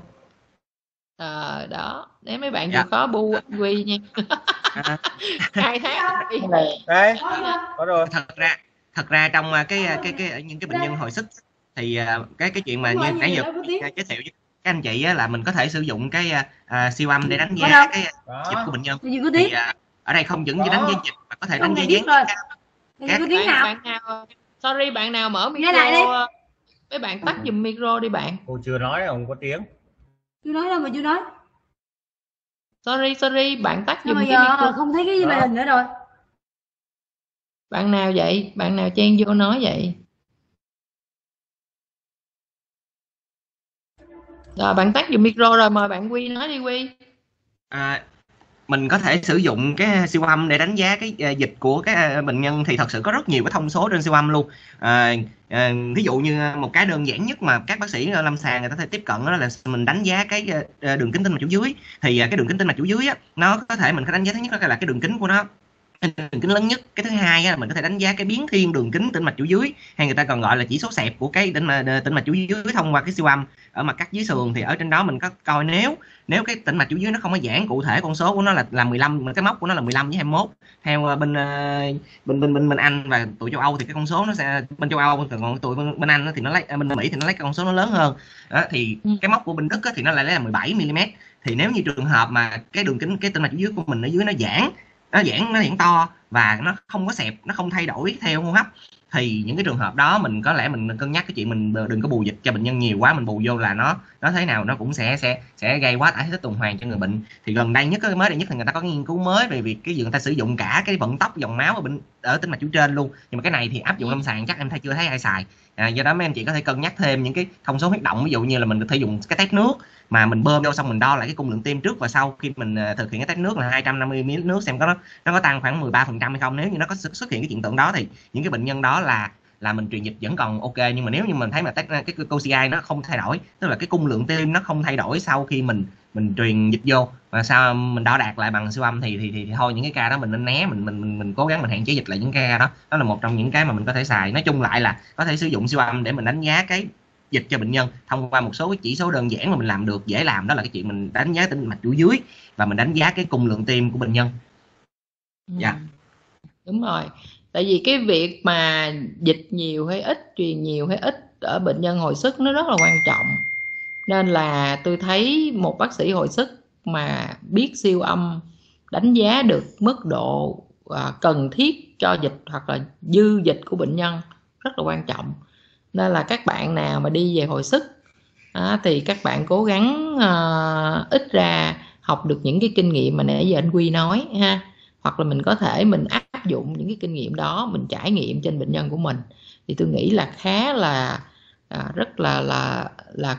Đó, nếu mấy bạn chịu khó bu anh Quy nha. 2 tháng đây có rồi. Thật ra trong những cái bệnh nhân hồi sức thì cái chuyện mà như nãy giờ giới thiệu với các anh chị là mình có thể sử dụng cái siêu âm để đánh giá cái nhịp của bệnh nhân. Thì ở đây không những chỉ đánh giá nhịp mà có thể đánh giá dáng các Sorry, bạn nào mở Nghe lại đi. micro, mấy bạn tắt giùm micro đi bạn. Cô chưa nói, không có tiếng. Chưa nói đâu mà chưa nói. Sorry, bạn tắt Sao giùm mà cái giờ micro. không thấy cái màn hình nữa rồi? Bạn nào vậy? Bạn nào chen vô nói vậy? Rồi bạn tắt giùm micro rồi, mời bạn Quy nói đi Quy. Mình có thể sử dụng cái siêu âm để đánh giá cái dịch của cái bệnh nhân, thì thật sự có rất nhiều cái thông số trên siêu âm luôn. Ví dụ như một cái đơn giản nhất mà các bác sĩ lâm sàng người ta có thể tiếp cận, đó là mình đánh giá cái đường kính tĩnh mạch chủ dưới. Thì cái đường kính tĩnh mạch chủ dưới á, nó có thể mình có đánh giá thứ nhất là cái đường kính của nó, đường kính lớn nhất. Cái thứ hai là mình có thể đánh giá cái biến thiên đường kính tĩnh mạch chủ dưới, hay người ta còn gọi là chỉ số xẹp của cái tĩnh mạch chủ dưới thông qua cái siêu âm ở mặt cắt dưới sườn. Thì ở trên đó mình có coi nếu cái tĩnh mạch chủ dưới nó không có giãn cụ thể, con số của nó là 15, cái mốc của nó là 15 với 21 theo bên Anh và tụi châu Âu, thì cái con số nó sẽ bên châu Âu, còn tụi bên Anh thì nó lấy bên Mỹ thì nó lấy cái con số nó lớn hơn đó. Thì cái mốc của bên Đức thì nó lại là 17 mm. Thì nếu như trường hợp mà cái đường kính cái tĩnh mạch chủ dưới của mình ở dưới nó giãn to và nó không có xẹp, nó không thay đổi theo hô hấp, thì những cái trường hợp đó mình có lẽ mình cân nhắc cái chuyện mình đừng có bù dịch cho bệnh nhân nhiều quá. Mình bù vô là nó thế nào nó cũng sẽ gây quá tải tích tuần hoàn cho người bệnh. Thì gần đây nhất, cái mới đây nhất thì người ta có nghiên cứu mới về việc cái việc người ta sử dụng cả cái vận tốc dòng máu ở tĩnh mạch chủ trên luôn. Nhưng mà cái này thì áp dụng lâm sàng chắc em chưa thấy ai xài. Do đó mấy anh chị có thể cân nhắc thêm những cái thông số huyết động, ví dụ như là mình có thể dùng cái test nước mà mình bơm vô xong mình đo lại cái cung lượng tim trước và sau khi mình thực hiện cái test nước là 250 ml nước, xem nó có tăng khoảng 13% hay không. Nếu như nó có xuất hiện cái hiện tượng đó thì những cái bệnh nhân đó là mình truyền dịch vẫn còn ok. Nhưng mà nếu như mình thấy mà cái COCI nó không thay đổi, tức là cái cung lượng tim nó không thay đổi sau khi mình truyền dịch vô và sao mình đo đạt lại bằng siêu âm thì thôi, những cái ca đó mình nên né, mình cố gắng mình hạn chế dịch lại những cái ca đó. Đó là một trong những cái mà mình có thể xài. Nói chung lại là có thể sử dụng siêu âm để mình đánh giá cái dịch cho bệnh nhân thông qua một số cái chỉ số đơn giản mà mình làm được, dễ làm. Đó là cái chuyện mình đánh giá tĩnh mạch chủ dưới và mình đánh giá cái cung lượng tim của bệnh nhân. Dạ. Đúng rồi. Tại vì cái việc mà dịch nhiều hay ít, truyền nhiều hay ít ở bệnh nhân hồi sức nó rất là quan trọng. Nên là tôi thấy một bác sĩ hồi sức mà biết siêu âm đánh giá được mức độ cần thiết cho dịch hoặc là dư dịch của bệnh nhân rất là quan trọng. Nên là các bạn nào mà đi về hồi sức thì các bạn cố gắng ít ra học được những cái kinh nghiệm mà nãy giờ anh Quy nói ha, hoặc là mình có thể mình áp dụng những cái kinh nghiệm đó, mình trải nghiệm trên bệnh nhân của mình, thì tôi nghĩ là khá là rất là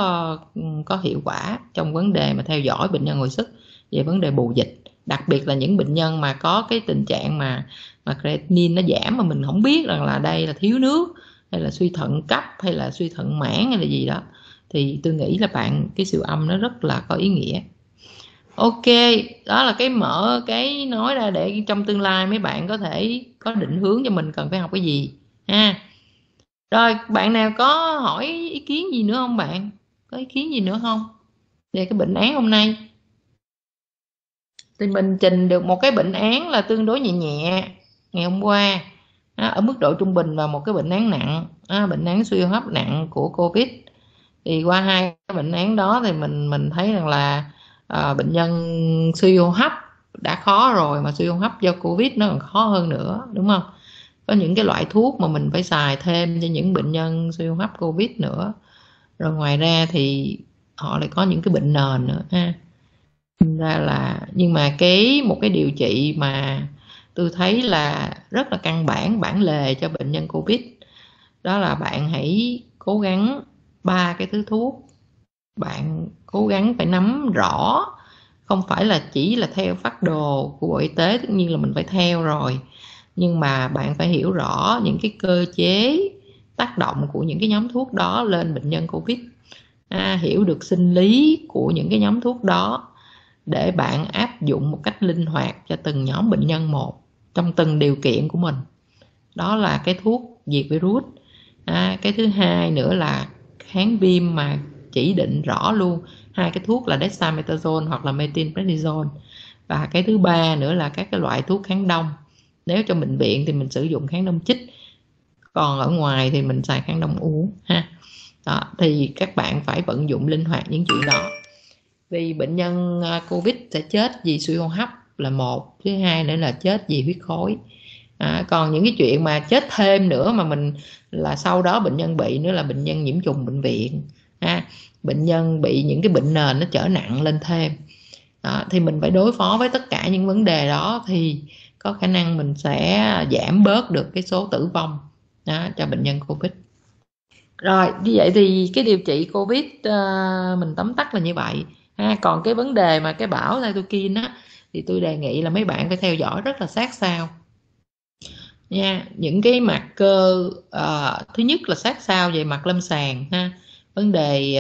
có hiệu quả trong vấn đề mà theo dõi bệnh nhân hồi sức về vấn đề bù dịch. Đặc biệt là những bệnh nhân mà có cái tình trạng mà creatinine nó giảm mà mình không biết rằng là đây là thiếu nước hay là suy thận cấp hay là suy thận mãn hay là gì đó, thì tôi nghĩ là cái siêu âm nó rất là có ý nghĩa. Ok, đó là cái mở cái nói ra để trong tương lai mấy bạn có thể có định hướng cho mình cần phải học cái gì ha. Rồi, bạn nào có hỏi ý kiến gì nữa không bạn? Có ý kiến gì nữa không về cái bệnh án hôm nay? Thì mình trình được một cái bệnh án là tương đối nhẹ nhẹ ngày hôm qua, ở mức độ trung bình, và một cái bệnh án nặng, bệnh án suy hô hấp nặng của Covid. Thì qua hai cái bệnh án đó thì mình thấy rằng là bệnh nhân suy hô hấp đã khó rồi, mà suy hô hấp do Covid nó còn khó hơn nữa, đúng không? Có những cái loại thuốc mà mình phải xài thêm cho những bệnh nhân suy hô hấp Covid nữa. Rồi ngoài ra thì họ lại có những cái bệnh nền nữa ha. Ra là nhưng mà một cái điều trị mà tôi thấy là rất là căn bản, bản lề cho bệnh nhân Covid, đó là bạn hãy cố gắng 3 cái thứ thuốc. Bạn cố gắng phải nắm rõ, không phải là chỉ là theo phác đồ của Bộ Y tế, tất nhiên là mình phải theo rồi, nhưng mà bạn phải hiểu rõ những cái cơ chế tác động của những cái nhóm thuốc đó lên bệnh nhân Covid, hiểu được sinh lý của những cái nhóm thuốc đó để bạn áp dụng một cách linh hoạt cho từng nhóm bệnh nhân một trong từng điều kiện của mình. Đó là cái thuốc diệt virus. Cái thứ hai nữa là kháng viêm mà chỉ định rõ luôn, hai cái thuốc là dexamethasone hoặc là methylprednisolone. Và cái thứ ba nữa là các cái loại thuốc kháng đông. Nếu trong bệnh viện thì mình sử dụng kháng đông chích, còn ở ngoài thì mình xài kháng đông uống ha. Đó, thì các bạn phải vận dụng linh hoạt những chuyện đó. Vì bệnh nhân Covid sẽ chết vì suy hô hấp là một, thứ hai nữa là chết vì huyết khối. Còn những cái chuyện mà chết thêm nữa mà mình là sau đó bệnh nhân bị nữa là bệnh nhân nhiễm trùng bệnh viện, bệnh nhân bị những cái bệnh nền nó trở nặng lên thêm. Thì mình phải đối phó với tất cả những vấn đề đó thì có khả năng mình sẽ giảm bớt được cái số tử vong cho bệnh nhân Covid. Rồi như vậy thì cái điều trị Covid mình tóm tắt là như vậy. Còn cái vấn đề mà cái bão cytokine á thì tôi đề nghị là mấy bạn phải theo dõi rất là sát sao nha. Những cái mặt cơ thứ nhất là sát sao về mặt lâm sàng vấn đề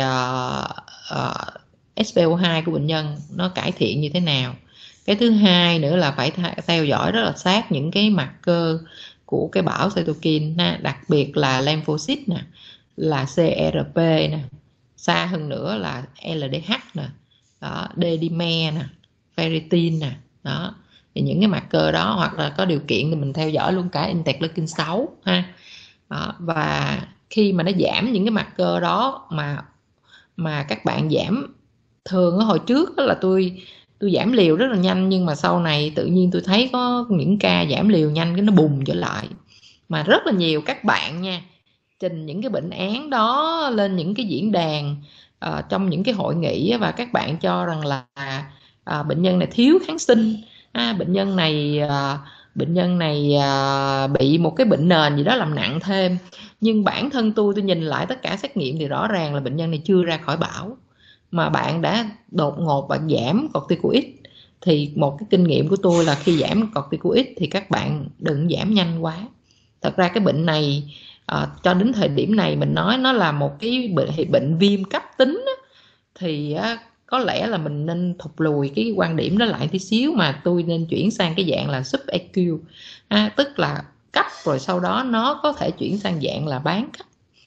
SpO2 của bệnh nhân nó cải thiện như thế nào. Cái thứ hai nữa là phải theo dõi rất là sát những cái mặt cơ của cái bão cytokine đặc biệt là lymphocyte nè, là CRP nè, xa hơn nữa là LDH nè, D-dimer nè, ferritin nè, đó. Thì những cái mặt cơ đó, hoặc là có điều kiện thì mình theo dõi luôn cả interleukin 6 đó. Và khi mà nó giảm những cái mặt cơ đó mà các bạn giảm, thường ở hồi trước là tôi giảm liều rất là nhanh, nhưng mà sau này tự nhiên tôi thấy có những ca giảm liều nhanh cái nó bùng trở lại, mà rất là nhiều các bạn nha trình những cái bệnh án đó lên những cái diễn đàn trong những cái hội nghị, và các bạn cho rằng là bệnh nhân này thiếu kháng sinh, bệnh nhân này bị một cái bệnh nền gì đó làm nặng thêm. Nhưng bản thân tôi nhìn lại tất cả xét nghiệm thì rõ ràng là bệnh nhân này chưa ra khỏi bão, mà bạn đã đột ngột bạn giảm corticoid. Thì một cái kinh nghiệm của tôi là khi giảm corticoid thì các bạn đừng giảm nhanh quá. Thật ra cái bệnh này cho đến thời điểm này mình nói nó là một cái bệnh viêm cấp tính á, thì có lẽ là mình nên thụt lùi cái quan điểm đó lại tí xíu, mà tôi nên chuyển sang cái dạng là sub-acute, tức là cấp rồi sau đó nó có thể chuyển sang dạng là bán cấp.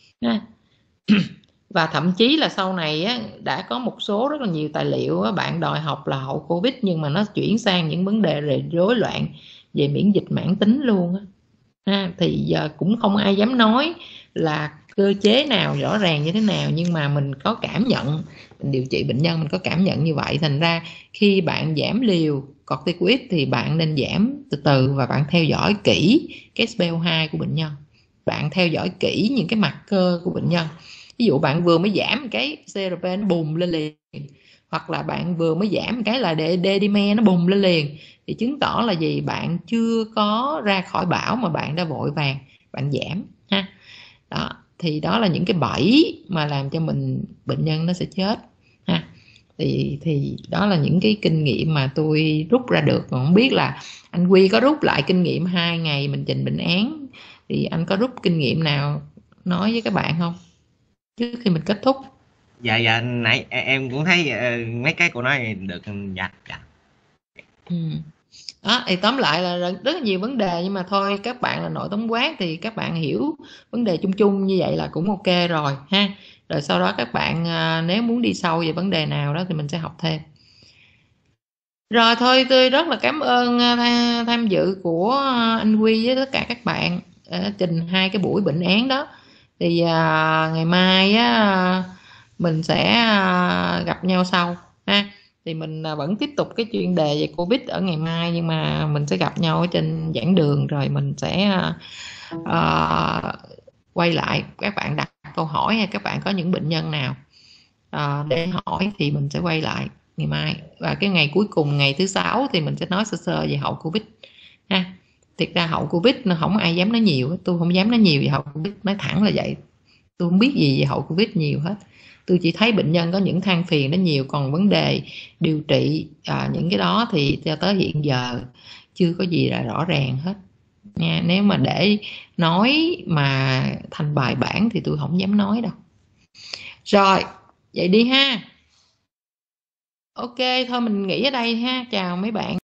Và thậm chí là sau này đã có một số rất là nhiều tài liệu bạn đòi học là hậu Covid, nhưng mà nó chuyển sang những vấn đề về rối loạn về miễn dịch mãn tính luôn thì giờ cũng không ai dám nói là cơ chế nào rõ ràng như thế nào, nhưng mà mình có cảm nhận, mình điều trị bệnh nhân mình có cảm nhận như vậy. Thành ra khi bạn giảm liều corticoid thì bạn nên giảm từ từ, và bạn theo dõi kỹ cái SpO2 của bệnh nhân, bạn theo dõi kỹ những cái mặt cơ của bệnh nhân. Ví dụ bạn vừa mới giảm cái CRP nó bùng lên liền, hoặc là bạn vừa mới giảm cái là D-dimer nó bùng lên liền, thì chứng tỏ là gì? Bạn chưa có ra khỏi bão mà bạn đã vội vàng bạn giảm đó. Thì đó là những cái bẫy mà làm cho bệnh nhân nó sẽ chết thì đó là những cái kinh nghiệm mà tôi rút ra được. Còn không biết là anh Quy có rút lại kinh nghiệm 2 ngày mình trình bệnh án thì anh có rút kinh nghiệm nào nói với các bạn không trước khi mình kết thúc? Dạ nãy em cũng thấy mấy cái cô nói được. Dạ. Đó, thì tóm lại là rất là nhiều vấn đề, nhưng mà thôi các bạn là nội tổng quát thì các bạn hiểu vấn đề chung chung như vậy là cũng ok rồi ha. Rồi sau đó các bạn nếu muốn đi sâu về vấn đề nào đó thì mình sẽ học thêm. Rồi thôi, tôi rất là cảm ơn tham dự của anh Quy với tất cả các bạn trình 2 cái buổi bệnh án đó. Thì ngày mai mình sẽ gặp nhau sau ha. Thì mình vẫn tiếp tục cái chuyên đề về Covid ở ngày mai, nhưng mà mình sẽ gặp nhau ở trên giảng đường, rồi mình sẽ quay lại các bạn đặt câu hỏi, hay các bạn có những bệnh nhân nào để hỏi thì mình sẽ quay lại ngày mai. Và cái ngày cuối cùng, ngày thứ 6 thì mình sẽ nói sơ sơ về hậu Covid ha. Thiệt ra hậu Covid nó không ai dám nói nhiều, tôi không dám nói nhiều về hậu Covid, nói thẳng là vậy. Tôi không biết gì về hậu Covid nhiều hết. Tôi chỉ thấy bệnh nhân có những than phiền nó nhiều, còn vấn đề điều trị những cái đó thì cho tới hiện giờ chưa có gì là rõ ràng hết nha. Nếu mà để nói mà thành bài bản thì tôi không dám nói đâu. Rồi vậy đi ha. Ok thôi mình nghỉ ở đây ha. Chào mấy bạn.